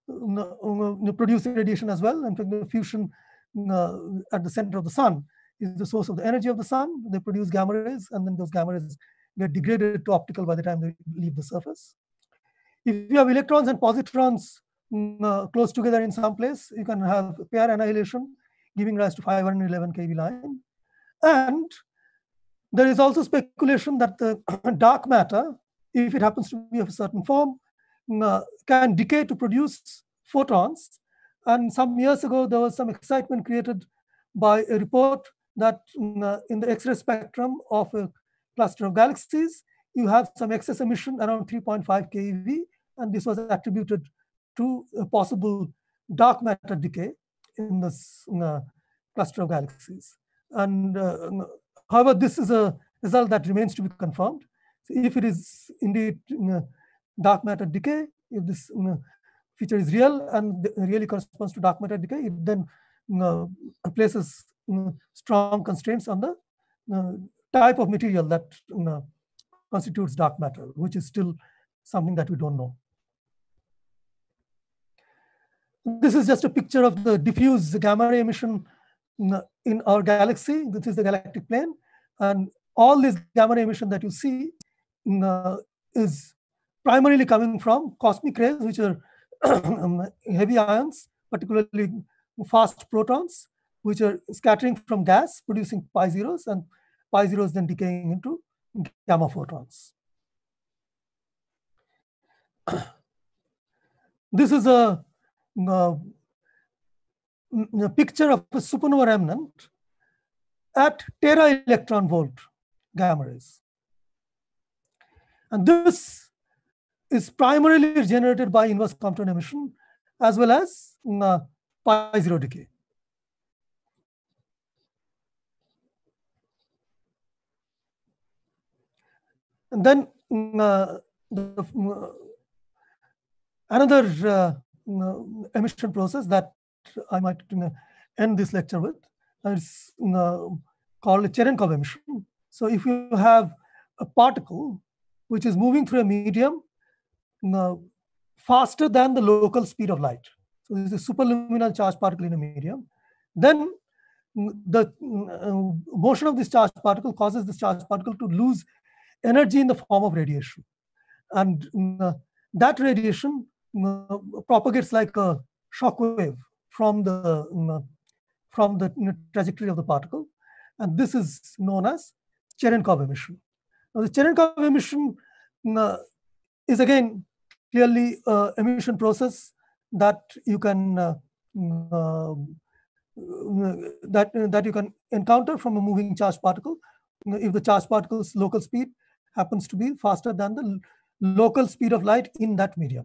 [SPEAKER 1] produce radiation as well. In fact, the fusion at the center of the sun is the source of the energy of the sun. They produce gamma rays, and then those gamma rays get degraded to optical by the time they leave the surface. If you have electrons and positrons close together in some place, you can have pair annihilation, giving rise to 511 kV line. And there is also speculation that the dark matter, if it happens to be of a certain form, can decay to produce photons. And some years ago, there was some excitement created by a report that in the X-ray spectrum of a cluster of galaxies, you have some excess emission around 3.5 keV, and this was attributed to a possible dark matter decay in this cluster of galaxies. And however, this is a result that remains to be confirmed. So if it is indeed dark matter decay, if this feature is real and really corresponds to dark matter decay, it then places strong constraints on the type of material that constitutes dark matter, which is still something that we don't know. This is just a picture of the diffuse gamma ray emission in our galaxy. This is the galactic plane, and all this gamma ray emission that you see is primarily coming from cosmic rays, which are heavy ions, particularly fast protons, which are scattering from gas, producing pi0s, and pi0s then decaying into gamma photons. This is a picture of a supernova remnant at tera electron volt gamma rays. And this is primarily generated by inverse Compton emission as well as pi0 decay. And then another emission process that I might end this lecture with is called a Cherenkov emission. So if you have a particle which is moving through a medium faster than the local speed of light, so this is a superluminal charged particle in a medium, then the motion of this charged particle causes this charged particle to lose energy in the form of radiation. And that radiation propagates like a shock wave from the trajectory of the particle. And this is known as Cherenkov emission. Now, the Cherenkov emission is again clearly an emission process that you can that you can encounter from a moving charged particle if the charged particle's local speed happens to be faster than the local speed of light in that medium.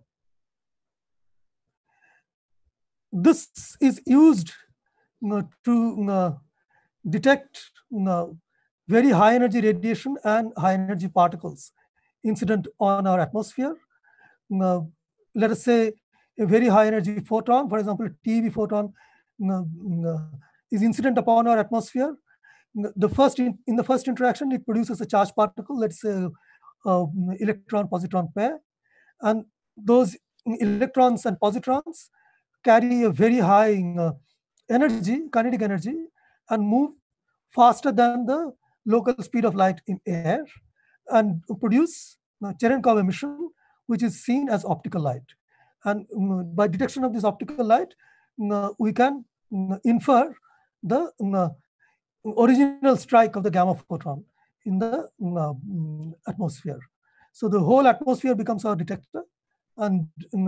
[SPEAKER 1] This is used to detect very high energy radiation and high energy particles incident on our atmosphere. Let us say a very high energy photon, for example, a TeV photon is incident upon our atmosphere. In the first interaction, it produces a charged particle, let's say electron-positron pair, and those electrons and positrons carry a very high energy, kinetic energy, and move faster than the local speed of light in air and produce Cherenkov emission, which is seen as optical light. And by detection of this optical light, we can infer the original strike of the gamma photon in the atmosphere. So the whole atmosphere becomes our detector, and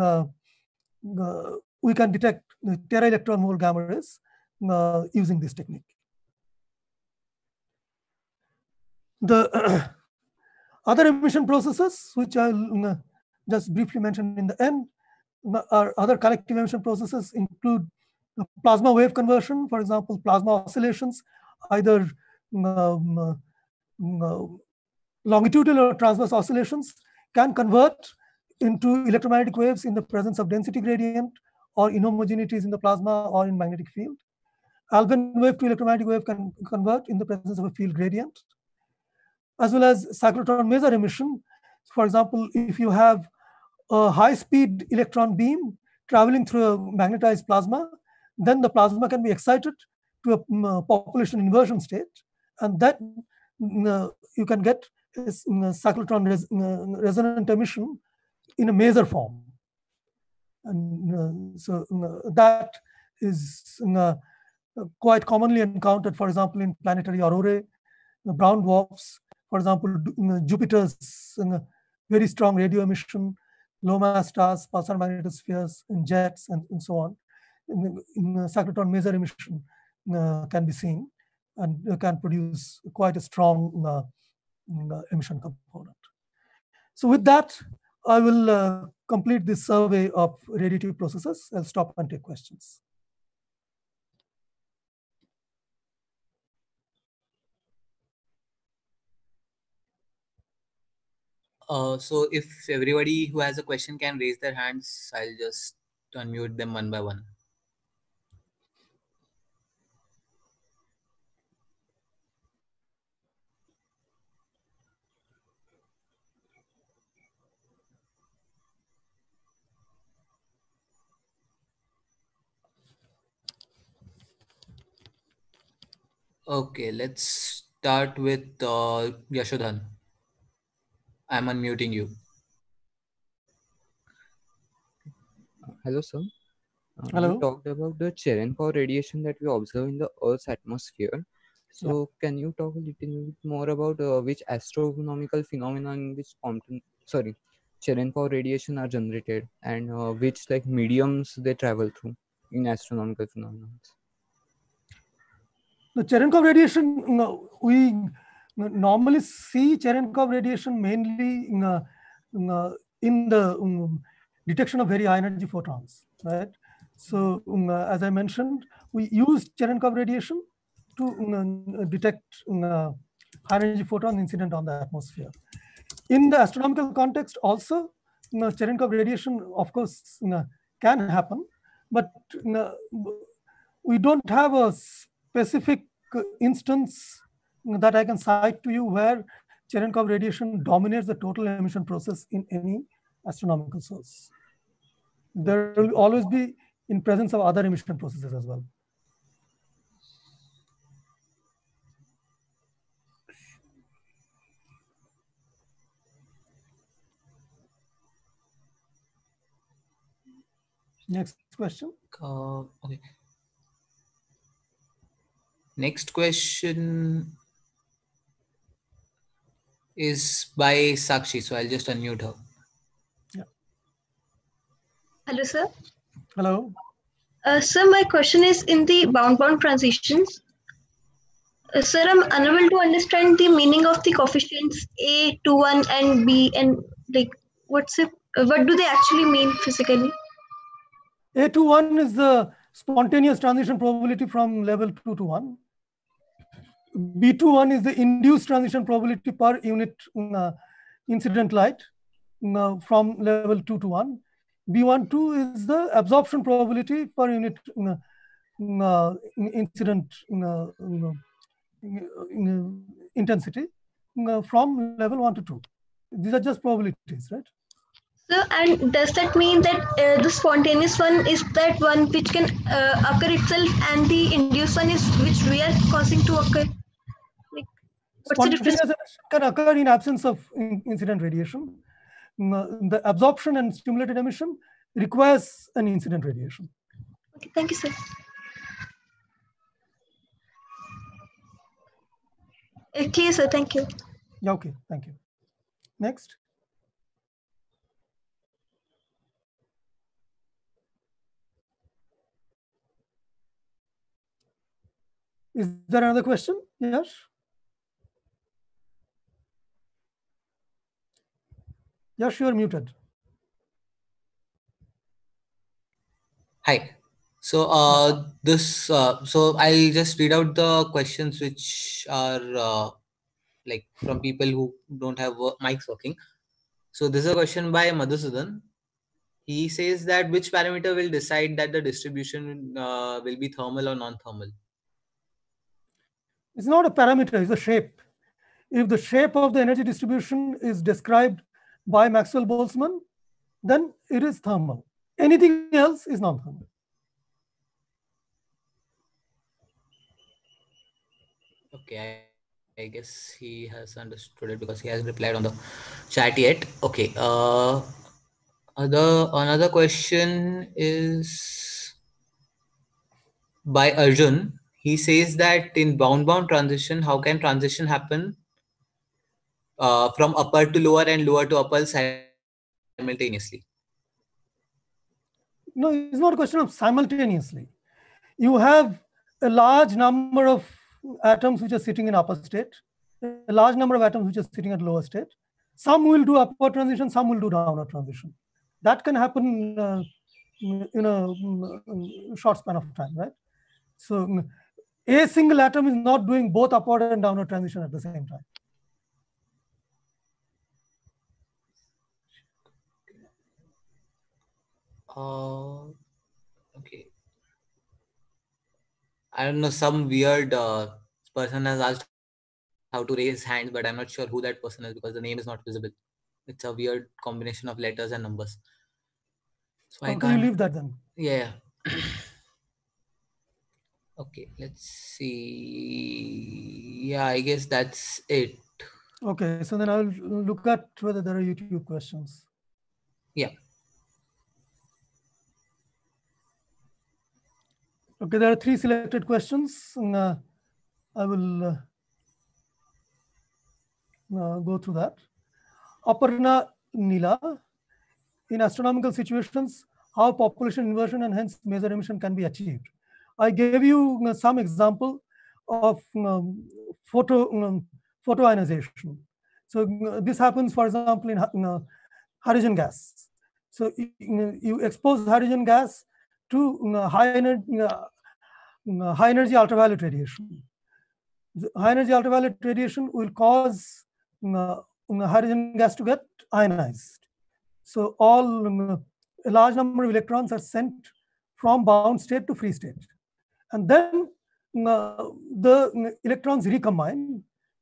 [SPEAKER 1] we can detect the tera-electron mole gamma rays using this technique. The other emission processes, which I'll just briefly mention in the end, our other collective emission processes include plasma wave conversion, for example, plasma oscillations, either longitudinal or transverse oscillations can convert into electromagnetic waves in the presence of density gradient or inhomogeneities in the plasma or in magnetic field. Alban wave to electromagnetic wave can convert in the presence of a field gradient, as well as cyclotron maser emission. For example, if you have a high-speed electron beam traveling through a magnetized plasma, then the plasma can be excited to a population inversion state, and that you can get cyclotron resonant emission in a maser form. And so that is quite commonly encountered, for example, in planetary aurorae, brown dwarfs, for example, Jupiter's very strong radio emission, low mass stars, pulsar magnetospheres, and jets, and so on. Cyclotron maser emission can be seen and can produce quite a strong emission component. So with that, I will complete this survey of radiative processes. I'll stop and take questions.
[SPEAKER 2] So if everybody who has a question can raise their hands, I'll just unmute them one by one. Okay, let's start with Yashodhan. I'm unmuting you.
[SPEAKER 3] Hello, sir.
[SPEAKER 1] Hello.
[SPEAKER 3] You talked about the Cherenkov radiation that we observe in the Earth's atmosphere. So, can you talk a little bit more about which astronomical phenomena in which Cherenkov radiation are generated, and which mediums they travel through in astronomical phenomena?
[SPEAKER 1] The Cherenkov radiation, we normally see Cherenkov radiation mainly in the detection of very high energy photons, right? So as I mentioned, we use Cherenkov radiation to detect high energy photon incident on the atmosphere. In the astronomical context also, Cherenkov radiation, of course, can happen, but we don't have a specific instance that I can cite to you where Cherenkov radiation dominates the total emission process in any astronomical source. There will always be in presence of other emission processes as well. Next question.
[SPEAKER 2] Okay. Next question is by Sakshi, so I'll just unmute her.
[SPEAKER 1] Yeah.
[SPEAKER 4] Hello, sir.
[SPEAKER 1] Hello.
[SPEAKER 4] Sir, my question is in the bound transitions. Sir, I'm unable to understand the meaning of the coefficients A21 and B, and like what do they actually mean physically?
[SPEAKER 1] A21 is the spontaneous transition probability from level 2 to 1. B21 is the induced transition probability per unit incident light from level 2 to 1. B12 is the absorption probability per unit incident intensity from level 1 to 2. These are just probabilities, right?
[SPEAKER 4] So, and does that mean that the spontaneous one is that one which can occur itself, and the induced one is which we are causing to occur? Like, what's the difference?
[SPEAKER 1] Spontaneous emission can occur in absence of incident radiation. The absorption and stimulated emission requires an incident radiation.
[SPEAKER 4] Okay, thank you, sir. Okay, sir, thank you.
[SPEAKER 1] Yeah, okay, thank you. Next. Is there another question? Yes. Yes, you are muted.
[SPEAKER 2] Hi. So so I'll just read out the questions which are like from people who don't have mics working. So this is a question by Madhusudan. He says that which parameter will decide that the distribution will be thermal or non-thermal?
[SPEAKER 1] It's not a parameter, it's a shape. If the shape of the energy distribution is described by Maxwell-Boltzmann, then it is thermal. Anything else is non-thermal.
[SPEAKER 2] Okay, I guess he has understood it because he hasn't replied on the chat yet. Okay. Another question is by Arjun. He says that in bound transition, how can transition happen from upper to lower and lower to upper simultaneously?
[SPEAKER 1] No, it's not a question of simultaneously. You have a large number of atoms which are sitting in upper state, a large number of atoms which are sitting at lower state. Some will do upward transition, some will do downward transition. That can happen in a short span of time, right? So a single atom is not doing both upward and downward transition at the same time.
[SPEAKER 2] Okay. I don't know, some weird person has asked how to raise hands, but I'm not sure who that person is because the name is not visible. It's a weird combination of letters and numbers. So I
[SPEAKER 1] Okay,
[SPEAKER 2] can't.
[SPEAKER 1] you leave that then.
[SPEAKER 2] Yeah. Okay, let's see. Yeah, I guess that's it.
[SPEAKER 1] Okay, so then I'll look at whether there are YouTube questions.
[SPEAKER 2] Yeah.
[SPEAKER 1] Okay, there are 3 selected questions. I will go through that. Aparna Nila, in astronomical situations, how population inversion and hence major emission can be achieved. I gave you some example of photoionization. So this happens, for example, in hydrogen gas. So you expose hydrogen gas to high energy ultraviolet radiation. The high energy ultraviolet radiation will cause hydrogen gas to get ionized. So a large number of electrons are sent from bound state to free state. And then the electrons recombine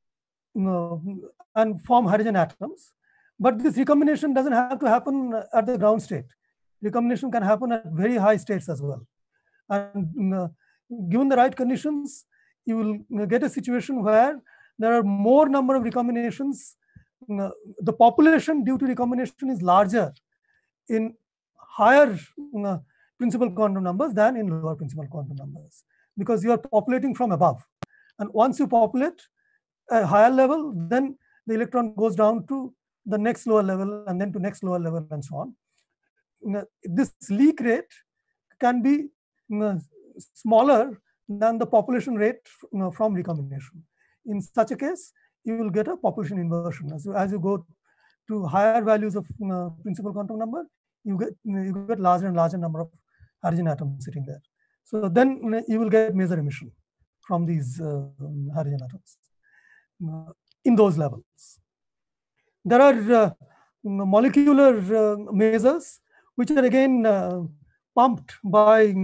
[SPEAKER 1] and form hydrogen atoms. But this recombination doesn't have to happen at the ground state. Recombination can happen at very high states as well. And given the right conditions, you will get a situation where there are more number of recombinations. The population due to recombination is larger in higher principal quantum numbers than in lower principal quantum numbers, because you are populating from above. And once you populate a higher level, then the electron goes down to the next lower level and then to next lower level and so on. This leak rate can be smaller than the population rate from recombination. In such a case, you will get a population inversion. As you go to higher values of principal quantum number, you get larger and larger number of hydrogen atoms sitting there. So then you will get major emission from these hydrogen atoms in those levels. There are molecular masers which are again pumped by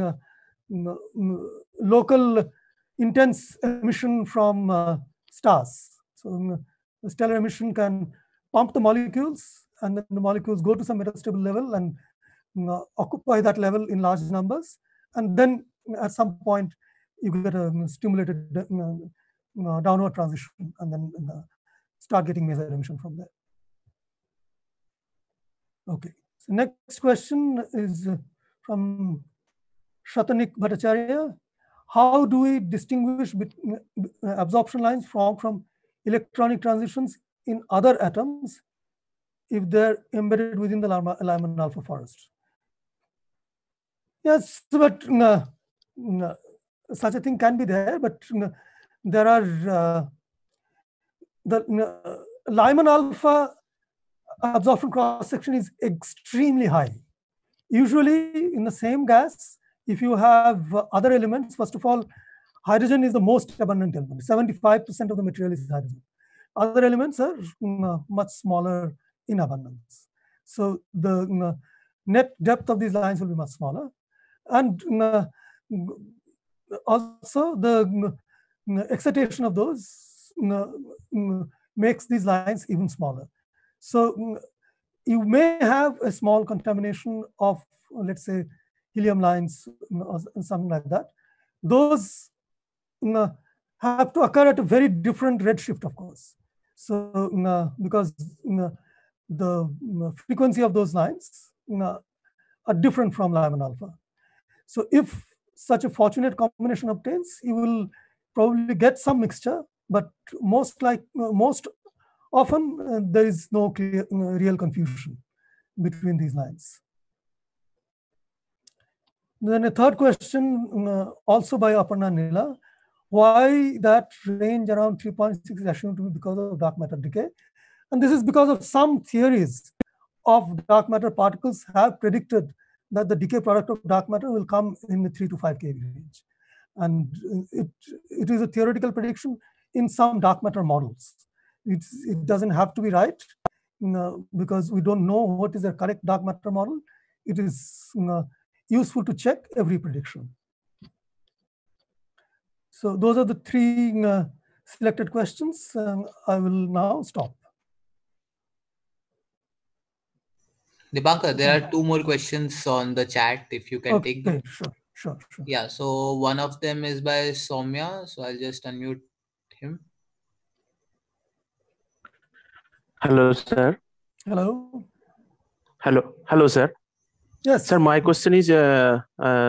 [SPEAKER 1] local intense emission from stars. So the stellar emission can pump the molecules, and then the molecules go to some metastable level and occupy that level in large numbers, and then at some point you get a stimulated downward transition, and then start getting major emission from there. Okay, so next question is from Shatanik Bhattacharya. How do we distinguish between absorption lines from electronic transitions in other atoms if they're embedded within the Lyman alpha forest? Yes, but such a thing can be there, but there are the Lyman alpha absorption cross section is extremely high. Usually in the same gas, if you have other elements, first of all, hydrogen is the most abundant element. 75% of the material is hydrogen. Other elements are much smaller in abundance. So the net depth of these lines will be much smaller. And also the excitation of those makes these lines even smaller. So you may have a small contamination of, let's say, helium lines or something like that. Those have to occur at a very different redshift, of course. So because the frequency of those lines are different from Lyman alpha. So if such a fortunate combination obtains, you will probably get some mixture, but most often there is no clear, real confusion between these lines. Then a third question, also by Aparna Nila, why that range around 3.6 is assumed to be because of dark matter decay? And this is because of some theories of dark matter particles have predicted that the decay product of dark matter will come in the 3 to 5 keV range. And it is a theoretical prediction in some dark matter models. It doesn't have to be right because we don't know what is the correct dark matter model. It is useful to check every prediction. So those are the three selected questions. I will now stop.
[SPEAKER 2] Dipankar, there are 2 more questions on the chat, if you can take them.
[SPEAKER 1] Sure.
[SPEAKER 2] Yeah, so one of them is by Soumya, so I'll just unmute him.
[SPEAKER 5] Hello, sir.
[SPEAKER 1] Hello,
[SPEAKER 5] Sir.
[SPEAKER 1] yes.
[SPEAKER 5] Sir, my question is, the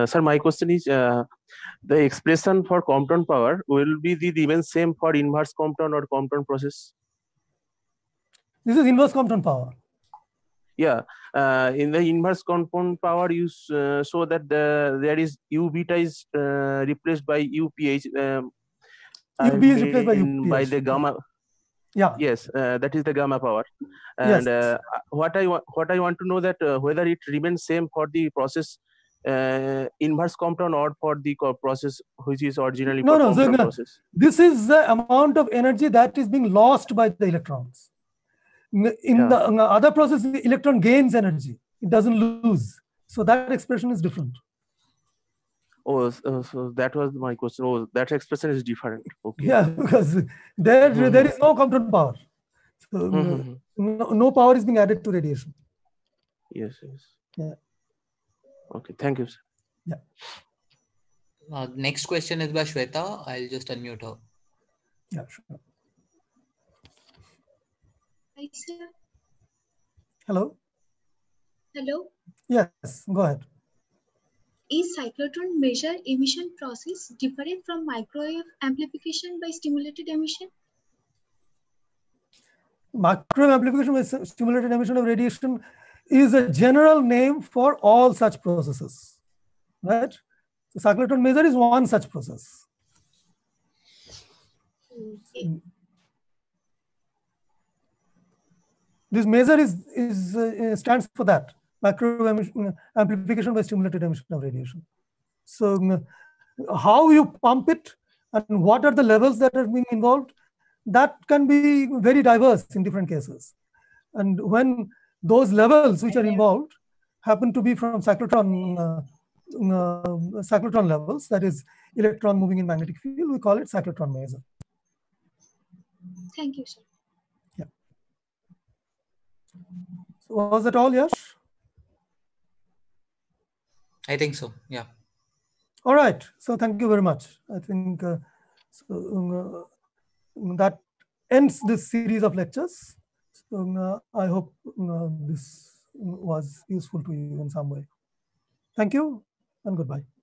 [SPEAKER 5] expression for Compton power will be the remain same for inverse Compton or Compton process?
[SPEAKER 1] This is inverse Compton power.
[SPEAKER 5] Yeah, in the inverse Compton power, you show that there is U beta is replaced by UPH.
[SPEAKER 1] UB is replaced by UPH.
[SPEAKER 5] By the gamma.
[SPEAKER 1] Yeah.
[SPEAKER 5] Yes, that is the gamma power. And
[SPEAKER 1] yes.
[SPEAKER 5] What I want to know that whether it remains same for the process inverse Compton or for the process which is originally for Compton process.
[SPEAKER 1] This is the amount of energy that is being lost by the electrons. In the other process, the electron gains energy. It doesn't lose. So that expression is different.
[SPEAKER 5] Oh, so that was my question. Oh, that expression is different. Okay.
[SPEAKER 1] Yeah, because there is no Compton power. So no power is being added to radiation.
[SPEAKER 5] Yes.
[SPEAKER 1] Yeah.
[SPEAKER 5] Okay, thank you, sir.
[SPEAKER 2] Yeah. Next question is by Shweta. I'll just unmute her.
[SPEAKER 1] Yeah, sure.
[SPEAKER 6] Hi, sir.
[SPEAKER 1] Hello?
[SPEAKER 6] Hello.
[SPEAKER 1] Yes, go ahead.
[SPEAKER 6] Is cyclotron measure emission process different from microwave amplification by stimulated emission?
[SPEAKER 1] Microwave amplification by stimulated emission of radiation is a general name for all such processes. right? So cyclotron measure is one such process.
[SPEAKER 6] Okay.
[SPEAKER 1] This measure stands for that, microwave amplification by stimulated emission of radiation. So how you pump it and what are the levels that are being involved, that can be very diverse in different cases. And when those levels which are involved happen to be from cyclotron levels, that is electron moving in magnetic field, we call it cyclotron measure.
[SPEAKER 6] Thank you, sir.
[SPEAKER 1] Yeah. So was that all, Yash?
[SPEAKER 2] I think so. Yeah.
[SPEAKER 1] All right. So thank you very much. I think that ends this series of lectures. So I hope this was useful to you in some way. Thank you and goodbye.